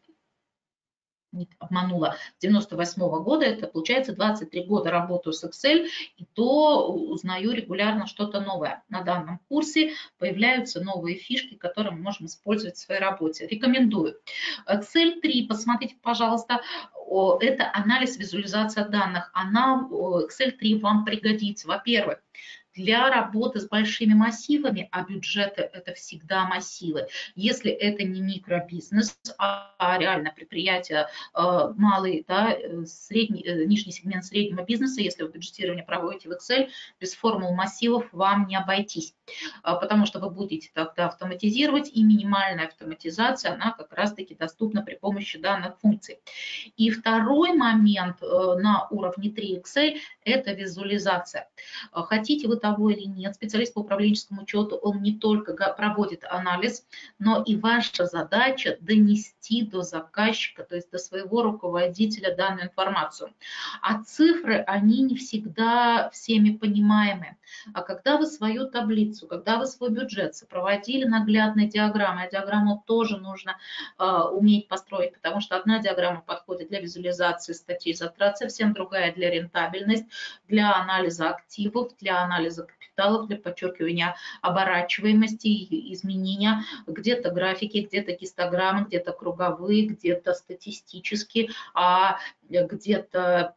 не обманула, девяносто восьмого года, это получается двадцать три года работаю с Excel, и то узнаю регулярно что-то новое. На данном курсе появляются новые фишки, которые мы можем использовать в своей работе. Рекомендую. Excel три, посмотрите, пожалуйста, это анализ, визуализация данных. Она, Excel три вам пригодится. Во-первых, для работы с большими массивами, а бюджеты – это всегда массивы. Если это не микробизнес, а реально предприятие, малый, да, средний, нижний сегмент среднего бизнеса, если вы бюджетирование проводите в Excel, без формул массивов вам не обойтись, потому что вы будете тогда автоматизировать, и минимальная автоматизация, она как раз-таки доступна при помощи данных функций. И второй момент на уровне три Excel – это визуализация. Хотите вы того или нет, специалист по управленческому учету, он не только проводит анализ, но и ваша задача донести до заказчика, то есть до своего руководителя данную информацию. А цифры, они не всегда всеми понимаемы. А когда вы свою таблицу, когда вы свой бюджет сопроводили наглядной диаграммой, а диаграмму тоже нужно э, уметь построить, потому что одна диаграмма подходит для визуализации статей затрат, совсем другая для рентабельности, для анализа активов, для анализа капиталов, для подчеркивания оборачиваемости, изменения, где-то графики, где-то гистограммы, где-то круговые, где-то статистические, а где-то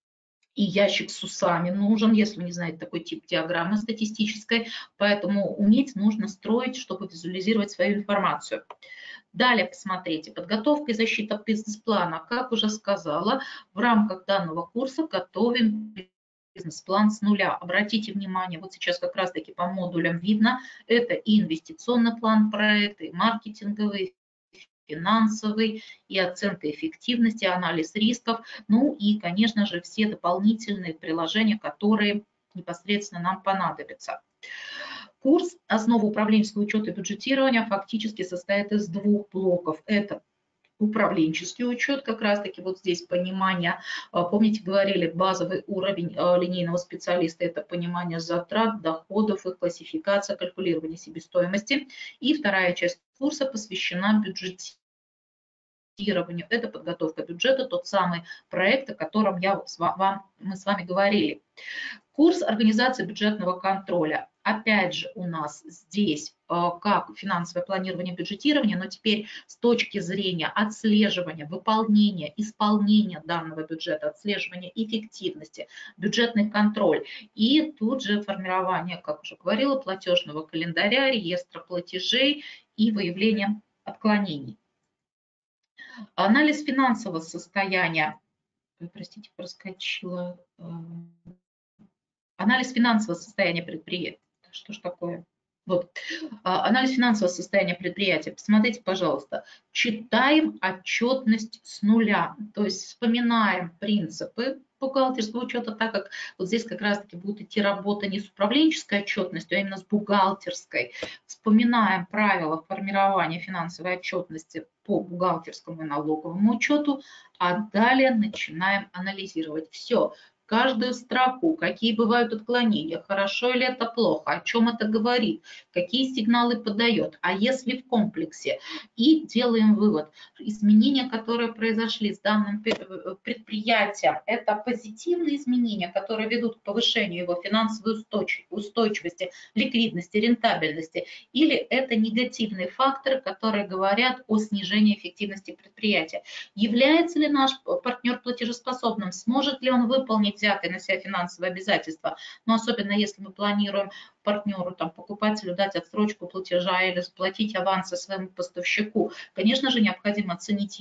и ящик с усами нужен, если вы не знаете такой тип диаграммы статистической, поэтому уметь нужно строить, чтобы визуализировать свою информацию. Далее посмотрите, подготовка и защита бизнес-плана. Как уже сказала, в рамках данного курса готовим бизнес-план с нуля. Обратите внимание, вот сейчас как раз-таки по модулям видно, это и инвестиционный план проекта, и маркетинговый, финансовый, и оценка эффективности, анализ рисков, ну и, конечно же, все дополнительные приложения, которые непосредственно нам понадобятся. Курс «Основы управленческого учета и бюджетирования» фактически состоит из двух блоков. Это управленческий учет, как раз-таки вот здесь понимание, помните, говорили, базовый уровень линейного специалиста – это понимание затрат, доходов, их классификация, калькулирование себестоимости. И вторая часть курса посвящена бюджетированию. Это подготовка бюджета, тот самый проект, о котором я с вами, мы с вами говорили. Курс организации бюджетного контроля. Опять же, у нас здесь как финансовое планирование, бюджетирование, но теперь с точки зрения отслеживания, выполнения, исполнения данного бюджета, отслеживания эффективности, бюджетный контроль. И тут же формирование, как уже говорила, платежного календаря, реестра платежей и выявление отклонений. Анализ финансового состояния. Простите, проскочила. Анализ финансового состояния предприятия. Что ж такое? Вот. Анализ финансового состояния предприятия. Посмотрите, пожалуйста. Читаем отчетность с нуля. То есть вспоминаем принципы бухгалтерского учета, так как вот здесь как раз-таки будет идти работа не с управленческой отчетностью, а именно с бухгалтерской. Вспоминаем правила формирования финансовой отчетности по бухгалтерскому и налоговому учету, а далее начинаем анализировать все. Каждую строку, какие бывают отклонения, хорошо или это плохо, о чем это говорит, какие сигналы подает, а если в комплексе. И делаем вывод. Изменения, которые произошли с данным предприятием, это позитивные изменения, которые ведут к повышению его финансовой устойчивости, ликвидности, рентабельности, или это негативные факторы, которые говорят о снижении эффективности предприятия. Является ли наш партнер платежеспособным, сможет ли он выполнить взятые на себя финансовые обязательства, но особенно если мы планируем партнеру, там, покупателю дать отсрочку платежа или заплатить авансы своему поставщику, конечно же, необходимо оценить.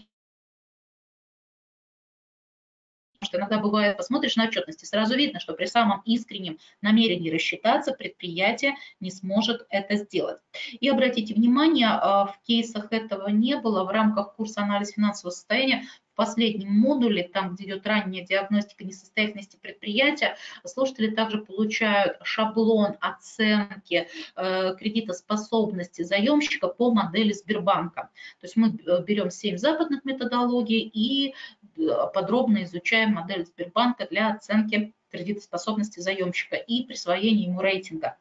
Потому что иногда бывает, посмотришь на отчетности, сразу видно, что при самом искреннем намерении рассчитаться предприятие не сможет это сделать. И обратите внимание, в кейсах этого не было, в рамках курса анализ финансового состояния в последнем модуле, там, где идет ранняя диагностика несостоятельности предприятия, слушатели также получают шаблон оценки э, кредитоспособности заемщика по модели Сбербанка. То есть мы берем семь западных методологий и подробно изучаем модель Сбербанка для оценки кредитоспособности заемщика и присвоения ему рейтинга.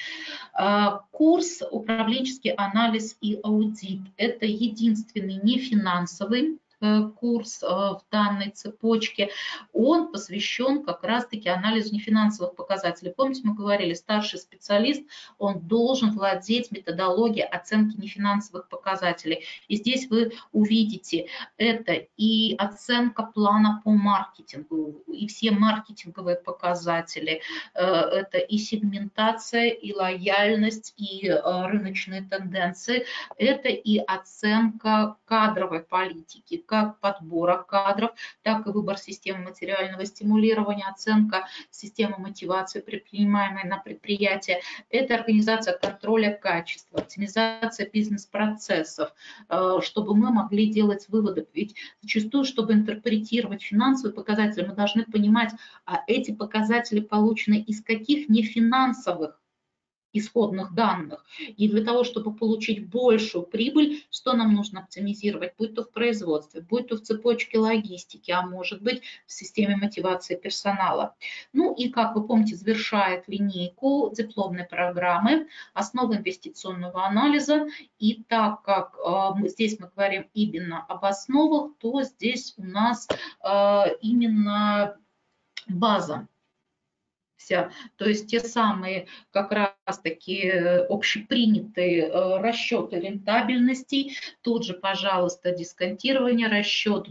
Курс «Управленческий анализ и аудит» – это единственный нефинансовый курс в данной цепочке. Он посвящен как раз-таки анализу нефинансовых показателей. Помните, мы говорили, старший специалист, он должен владеть методологией оценки нефинансовых показателей. И здесь вы увидите, это и оценка плана по маркетингу, и все маркетинговые показатели, это и сегментация, и лояльность, и рыночные тенденции, это и оценка кадровой политики, как подбора кадров, так и выбор системы материального стимулирования, оценка системы мотивации, предпринимаемой на предприятии. Это организация контроля качества, оптимизация бизнес-процессов, чтобы мы могли делать выводы. Ведь зачастую, чтобы интерпретировать финансовые показатели, мы должны понимать, а эти показатели получены из каких нефинансовых исходных данных. И для того, чтобы получить большую прибыль, что нам нужно оптимизировать, будь то в производстве, будь то в цепочке логистики, а может быть в системе мотивации персонала. Ну и, как вы помните, завершает линейку дипломной программы «Основы инвестиционного анализа». И так как э, здесь мы говорим именно об основах, то здесь у нас э, именно база. Вся. То есть те самые как раз-таки общепринятые расчеты рентабельности, тут же, пожалуйста, дисконтирование, расчет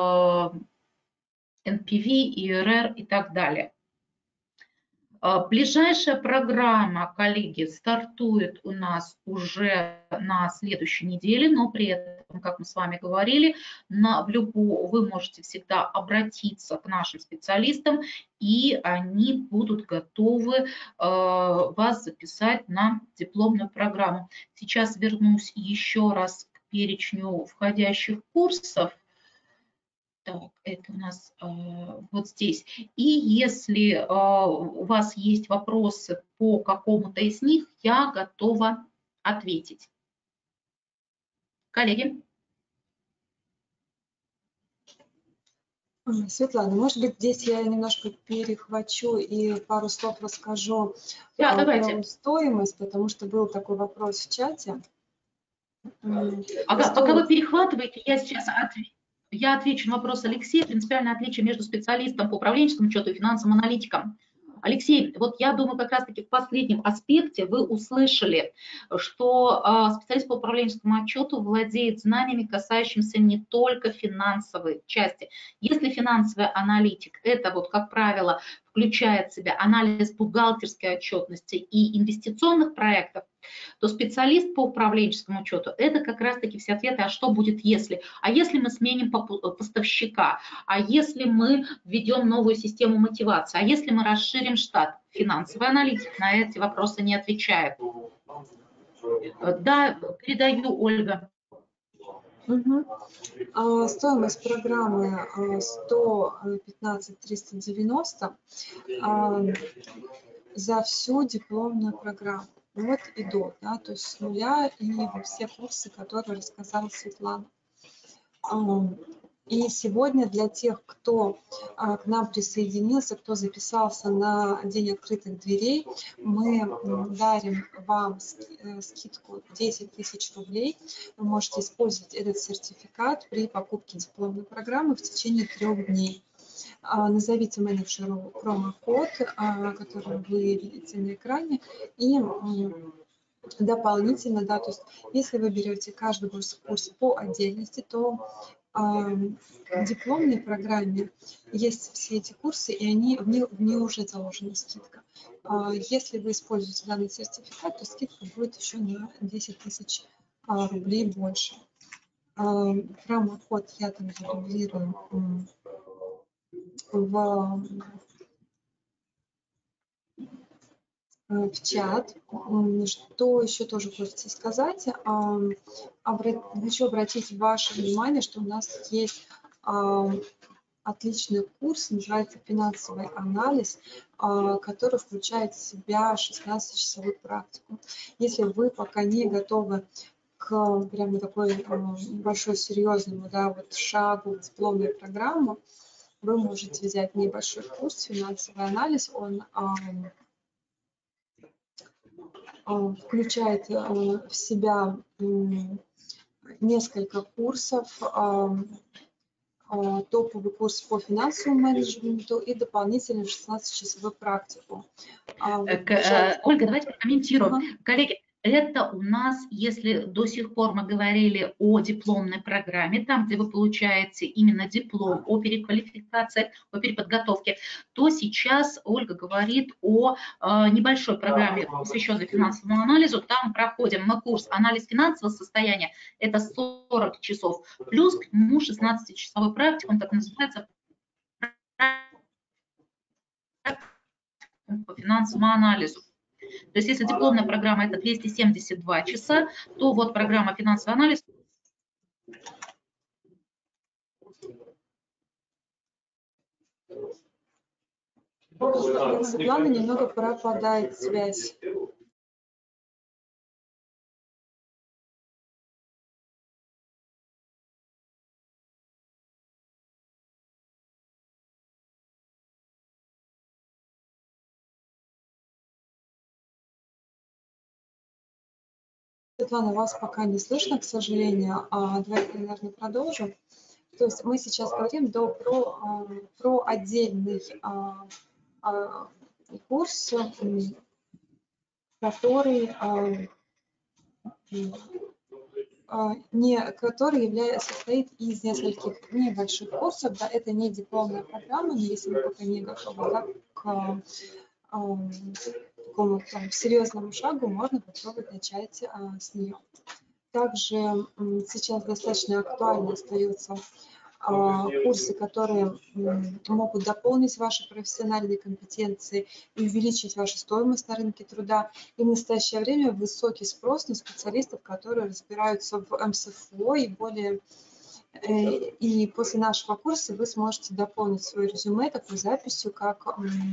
эн пи ви, и эр эр и так далее. Ближайшая программа, коллеги, стартует у нас уже на следующей неделе, но при этом, как мы с вами говорили, на, в любую, вы можете всегда обратиться к нашим специалистам, и они будут готовы э, вас записать на дипломную программу. Сейчас вернусь еще раз к перечню входящих курсов. Так, это у нас э, вот здесь. И если э, у вас есть вопросы по какому-то из них, я готова ответить. Коллеги? Светлана, может быть, здесь я немножко перехвачу и пару слов расскажу Да, про давайте. стоимость, потому что был такой вопрос в чате. Ага, пока вы перехватываете, я сейчас отвечу. Я отвечу на вопрос Алексея. Принципиальное отличие между специалистом по управленческому учету и финансовым аналитиком. Алексей, вот я думаю, как раз-таки в последнем аспекте вы услышали, что специалист по управленческому отчету владеет знаниями, касающимися не только финансовой части. Если финансовый аналитик, это вот, как правило, включает в себя анализ бухгалтерской отчетности и инвестиционных проектов, то специалист по управленческому учету – это как раз-таки все ответы, а что будет если? А если мы сменим поставщика? А если мы введем новую систему мотивации? А если мы расширим штат? Финансовый аналитик на эти вопросы не отвечает. Да, передаю, Ольга. Угу. А, стоимость программы а, сто пятнадцать триста девяносто а, за всю дипломную программу. Вот и до, да, то есть с нуля и все курсы, которые рассказала Светлана. И сегодня для тех, кто а, к нам присоединился, кто записался на День открытых дверей, мы дарим вам скидку десять тысяч рублей. Вы можете использовать этот сертификат при покупке дипломной программы в течение трех дней. А, назовите менеджеру промокод, а, который вы видите на экране, и дополнительно, да, то есть если вы берете каждый курс, курс по отдельности, то в дипломной программе есть все эти курсы, и они, в, них, в них уже заложена скидка. Если вы используете данный сертификат, то скидка будет еще на десять тысяч рублей больше. Промокод я там дублирую в, в чат. Что еще тоже хочется сказать? Хочу обратить ваше внимание, что у нас есть отличный курс, называется «Финансовый анализ», который включает в себя шестнадцатичасовую практику. Если вы пока не готовы к прямо такой большой серьезному, да, вот шагу в дипломную программу, вы можете взять небольшой курс «Финансовый анализ». Он включает в себя несколько курсов, топовый курс по финансовому менеджменту и дополнительно шестнадцатичасовую практику. Ольга, давайте прокомментируем. Ага. Коллеги, это у нас, если до сих пор мы говорили о дипломной программе, там, где вы получаете именно диплом о переквалификации, о переподготовке, то сейчас Ольга говорит о э, небольшой программе, посвященной финансовому анализу. Там проходим мы курс «Анализ финансового состояния», это сорок часов, плюс к нему шестнадцатичасовой практик, он так называется, по финансовому анализу. То есть если дипломная программа это двести семьдесят два часа, то вот программа «Финансовый анализ». Светлана, немного пропадает связь. Светлана, вас пока не слышно, к сожалению. А, давайте, наверное, продолжим. То есть мы сейчас говорим до, про, про отдельный а, а, курс, который, а, а, не, который является, состоит из нескольких небольших курсов. Да, это не дипломная программа, но если вы пока не готовы да, к а, такому там, серьезному шагу, можно попробовать начать а, с нее. Также сейчас достаточно актуально остаются курсы, которые могут дополнить ваши профессиональные компетенции и увеличить вашу стоимость на рынке труда. И в настоящее время высокий спрос на специалистов, которые разбираются в эм эс эф о и более. И после нашего курса вы сможете дополнить свое резюме такой записью, как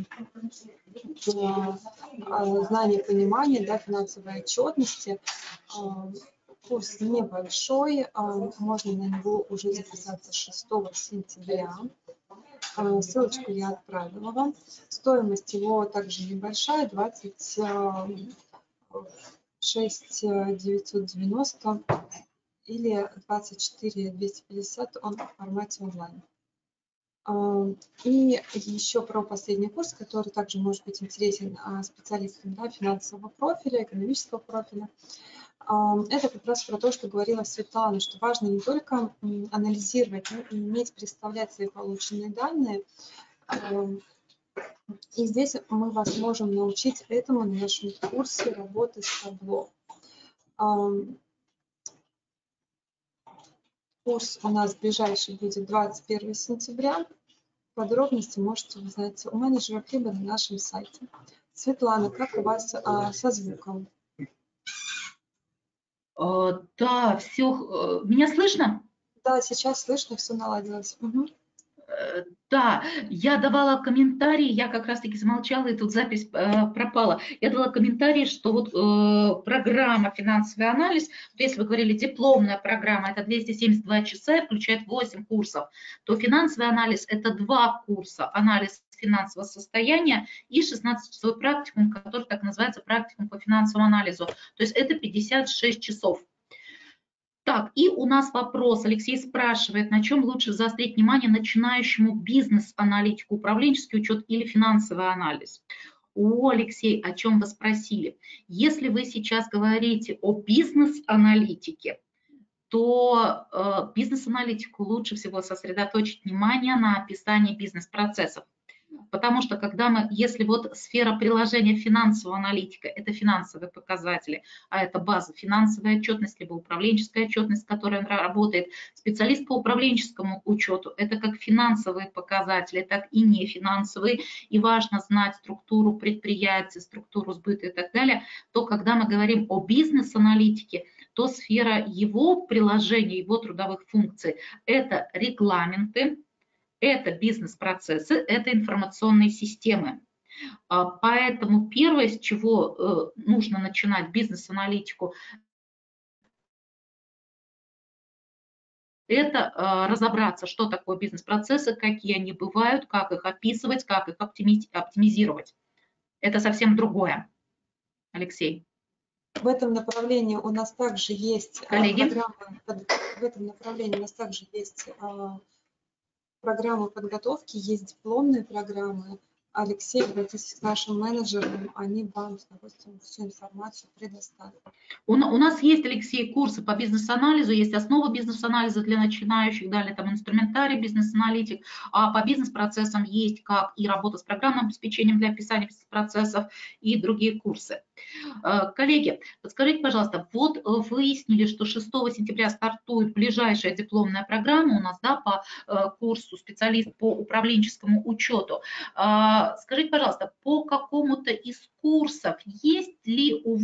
знание, понимание, да, финансовой отчетности. Курс небольшой, можно на него уже записаться шестого сентября. Ссылочку я отправила вам. Стоимость его также небольшая, двадцать шесть тысяч девятьсот девяносто или двадцать четыре тысячи двести пятьдесят, он в формате онлайн. И еще про последний курс, который также может быть интересен специалистам да, финансового профиля, экономического профиля. Это как раз про то, что говорила Светлана, что важно не только анализировать, но и уметь представлять свои полученные данные. И здесь мы вас можем научить этому на нашем курсе работы с табло. Курс у нас ближайший будет двадцать первого сентября. Подробности можете узнать у менеджеров либо на нашем сайте. Светлана, как у вас а, со звуком? Э, Да, все. Меня слышно? Да, сейчас слышно, все наладилось. Мгм. Э, Да, я давала комментарий, я как раз-таки замолчала, и тут запись э, пропала. Я дала комментарий, что вот э, программа «Финансовый анализ», то если вы говорили дипломная программа, это двести семьдесят два часа и включает восемь курсов, то финансовый анализ – это два курса: анализ финансового состояния и шестнадцатичасовой практикум, который так называется практикум по финансовому анализу. То есть это пятьдесят шесть часов. Так, и у нас вопрос. Алексей спрашивает, на чем лучше заострить внимание начинающему бизнес-аналитику, управленческий учет или финансовый анализ? О, Алексей, о чем вы спросили? Если вы сейчас говорите о бизнес-аналитике, то э, бизнес-аналитику лучше всего сосредоточить внимание на описании бизнес-процессов. Потому что когда мы, если вот сфера приложения финансового аналитика, это финансовые показатели, а это база финансовая отчетность, либо управленческая отчетность, которая работает, специалист по управленческому учету, это как финансовые показатели, так и не финансовые, и важно знать структуру предприятия, структуру сбыта и так далее, то когда мы говорим о бизнес-аналитике, то сфера его приложения, его трудовых функций – это регламенты, это бизнес-процессы, это информационные системы. Поэтому первое, с чего нужно начинать бизнес-аналитику, это разобраться, что такое бизнес-процессы, какие они бывают, как их описывать, как их оптимизировать. Это совсем другое. Алексей. В этом направлении у нас также есть Коллеги. программы, в этом направлении у нас также есть программы подготовки, есть дипломные программы. Алексей, обратитесь к нашим менеджерам, они вам, допустим, всю информацию предоставят. У, у нас есть, Алексей, курсы по бизнес-анализу, есть основа бизнес-анализа для начинающих, далее там инструментарий бизнес-аналитик, а по бизнес-процессам есть как и работа с программным обеспечением для описания бизнес-процессов и другие курсы. Коллеги, подскажите, пожалуйста, вот выяснили, что шестого сентября стартует ближайшая дипломная программа у нас, да, по курсу специалист по управленческому учету. Скажите, пожалуйста, по какому-то из курсов есть ли у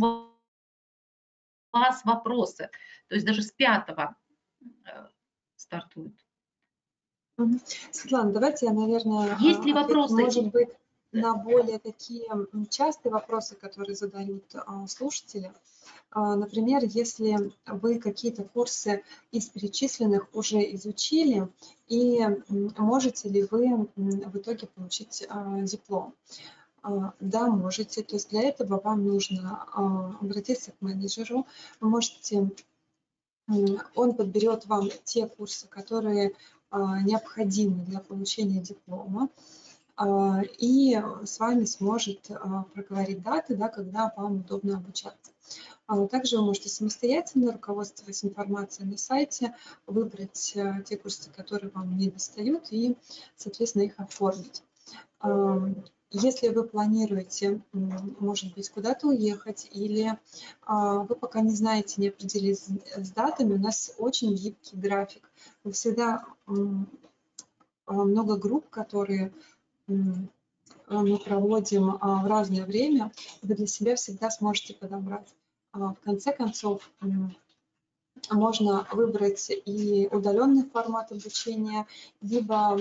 вас вопросы? То есть даже с пятого стартует. Светлана, давайте я, наверное, есть ли отвечу, вопросы? Может быть, на более такие частые вопросы, которые задают слушатели. Например, если вы какие-то курсы из перечисленных уже изучили, и можете ли вы в итоге получить диплом? Да, можете. То есть для этого вам нужно обратиться к менеджеру. Вы можете, он подберет вам те курсы, которые необходимы для получения диплома, и с вами сможет проговорить даты, да, когда вам удобно обучаться. Также вы можете самостоятельно, руководствуясь информацией на сайте, выбрать те курсы, которые вам не достают, и, соответственно, их оформить. Если вы планируете, может быть, куда-то уехать, или вы пока не знаете, не определились с датами, у нас очень гибкий график. Мы всегда много групп, которые мы проводим в разное время, вы для себя всегда сможете подобрать. В конце концов, можно выбрать и удаленный формат обучения, либо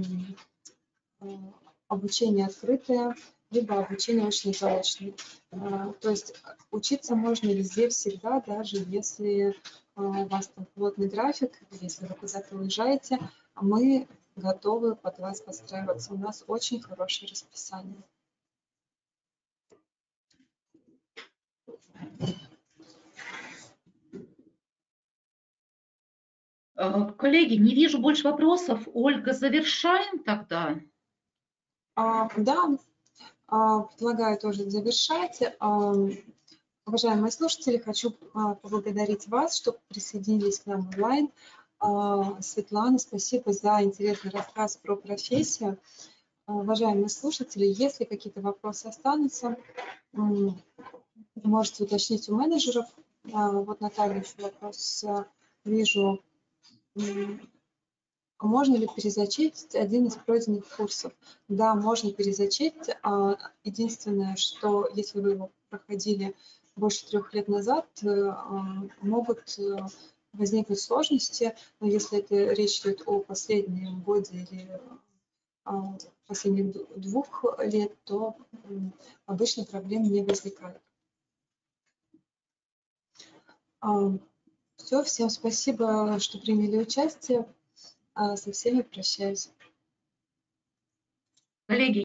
обучение открытое, либо обучение очно-заочное. То есть учиться можно везде, всегда, даже если у вас там плотный график, если вы куда-то уезжаете, мы готовы под вас подстраиваться. У нас очень хорошее расписание. Коллеги, не вижу больше вопросов. Ольга, завершаем тогда? А, да, а, предлагаю тоже завершать. А, уважаемые слушатели, хочу а, поблагодарить вас, что присоединились к нам онлайн. А, Светлана, спасибо за интересный рассказ про профессию. А, уважаемые слушатели, если какие-то вопросы останутся, можете уточнить у менеджеров. А, вот Наталья еще вопрос вижу. Можно ли перезачесть один из пройденных курсов? Да, можно перезачесть. Единственное, что если вы его проходили больше трех лет назад, могут возникнуть сложности, но если это речь идет о последнем годе или последних двух лет, то обычно проблем не возникает. Все, всем спасибо, что приняли участие. Со всеми прощаюсь. Коллеги,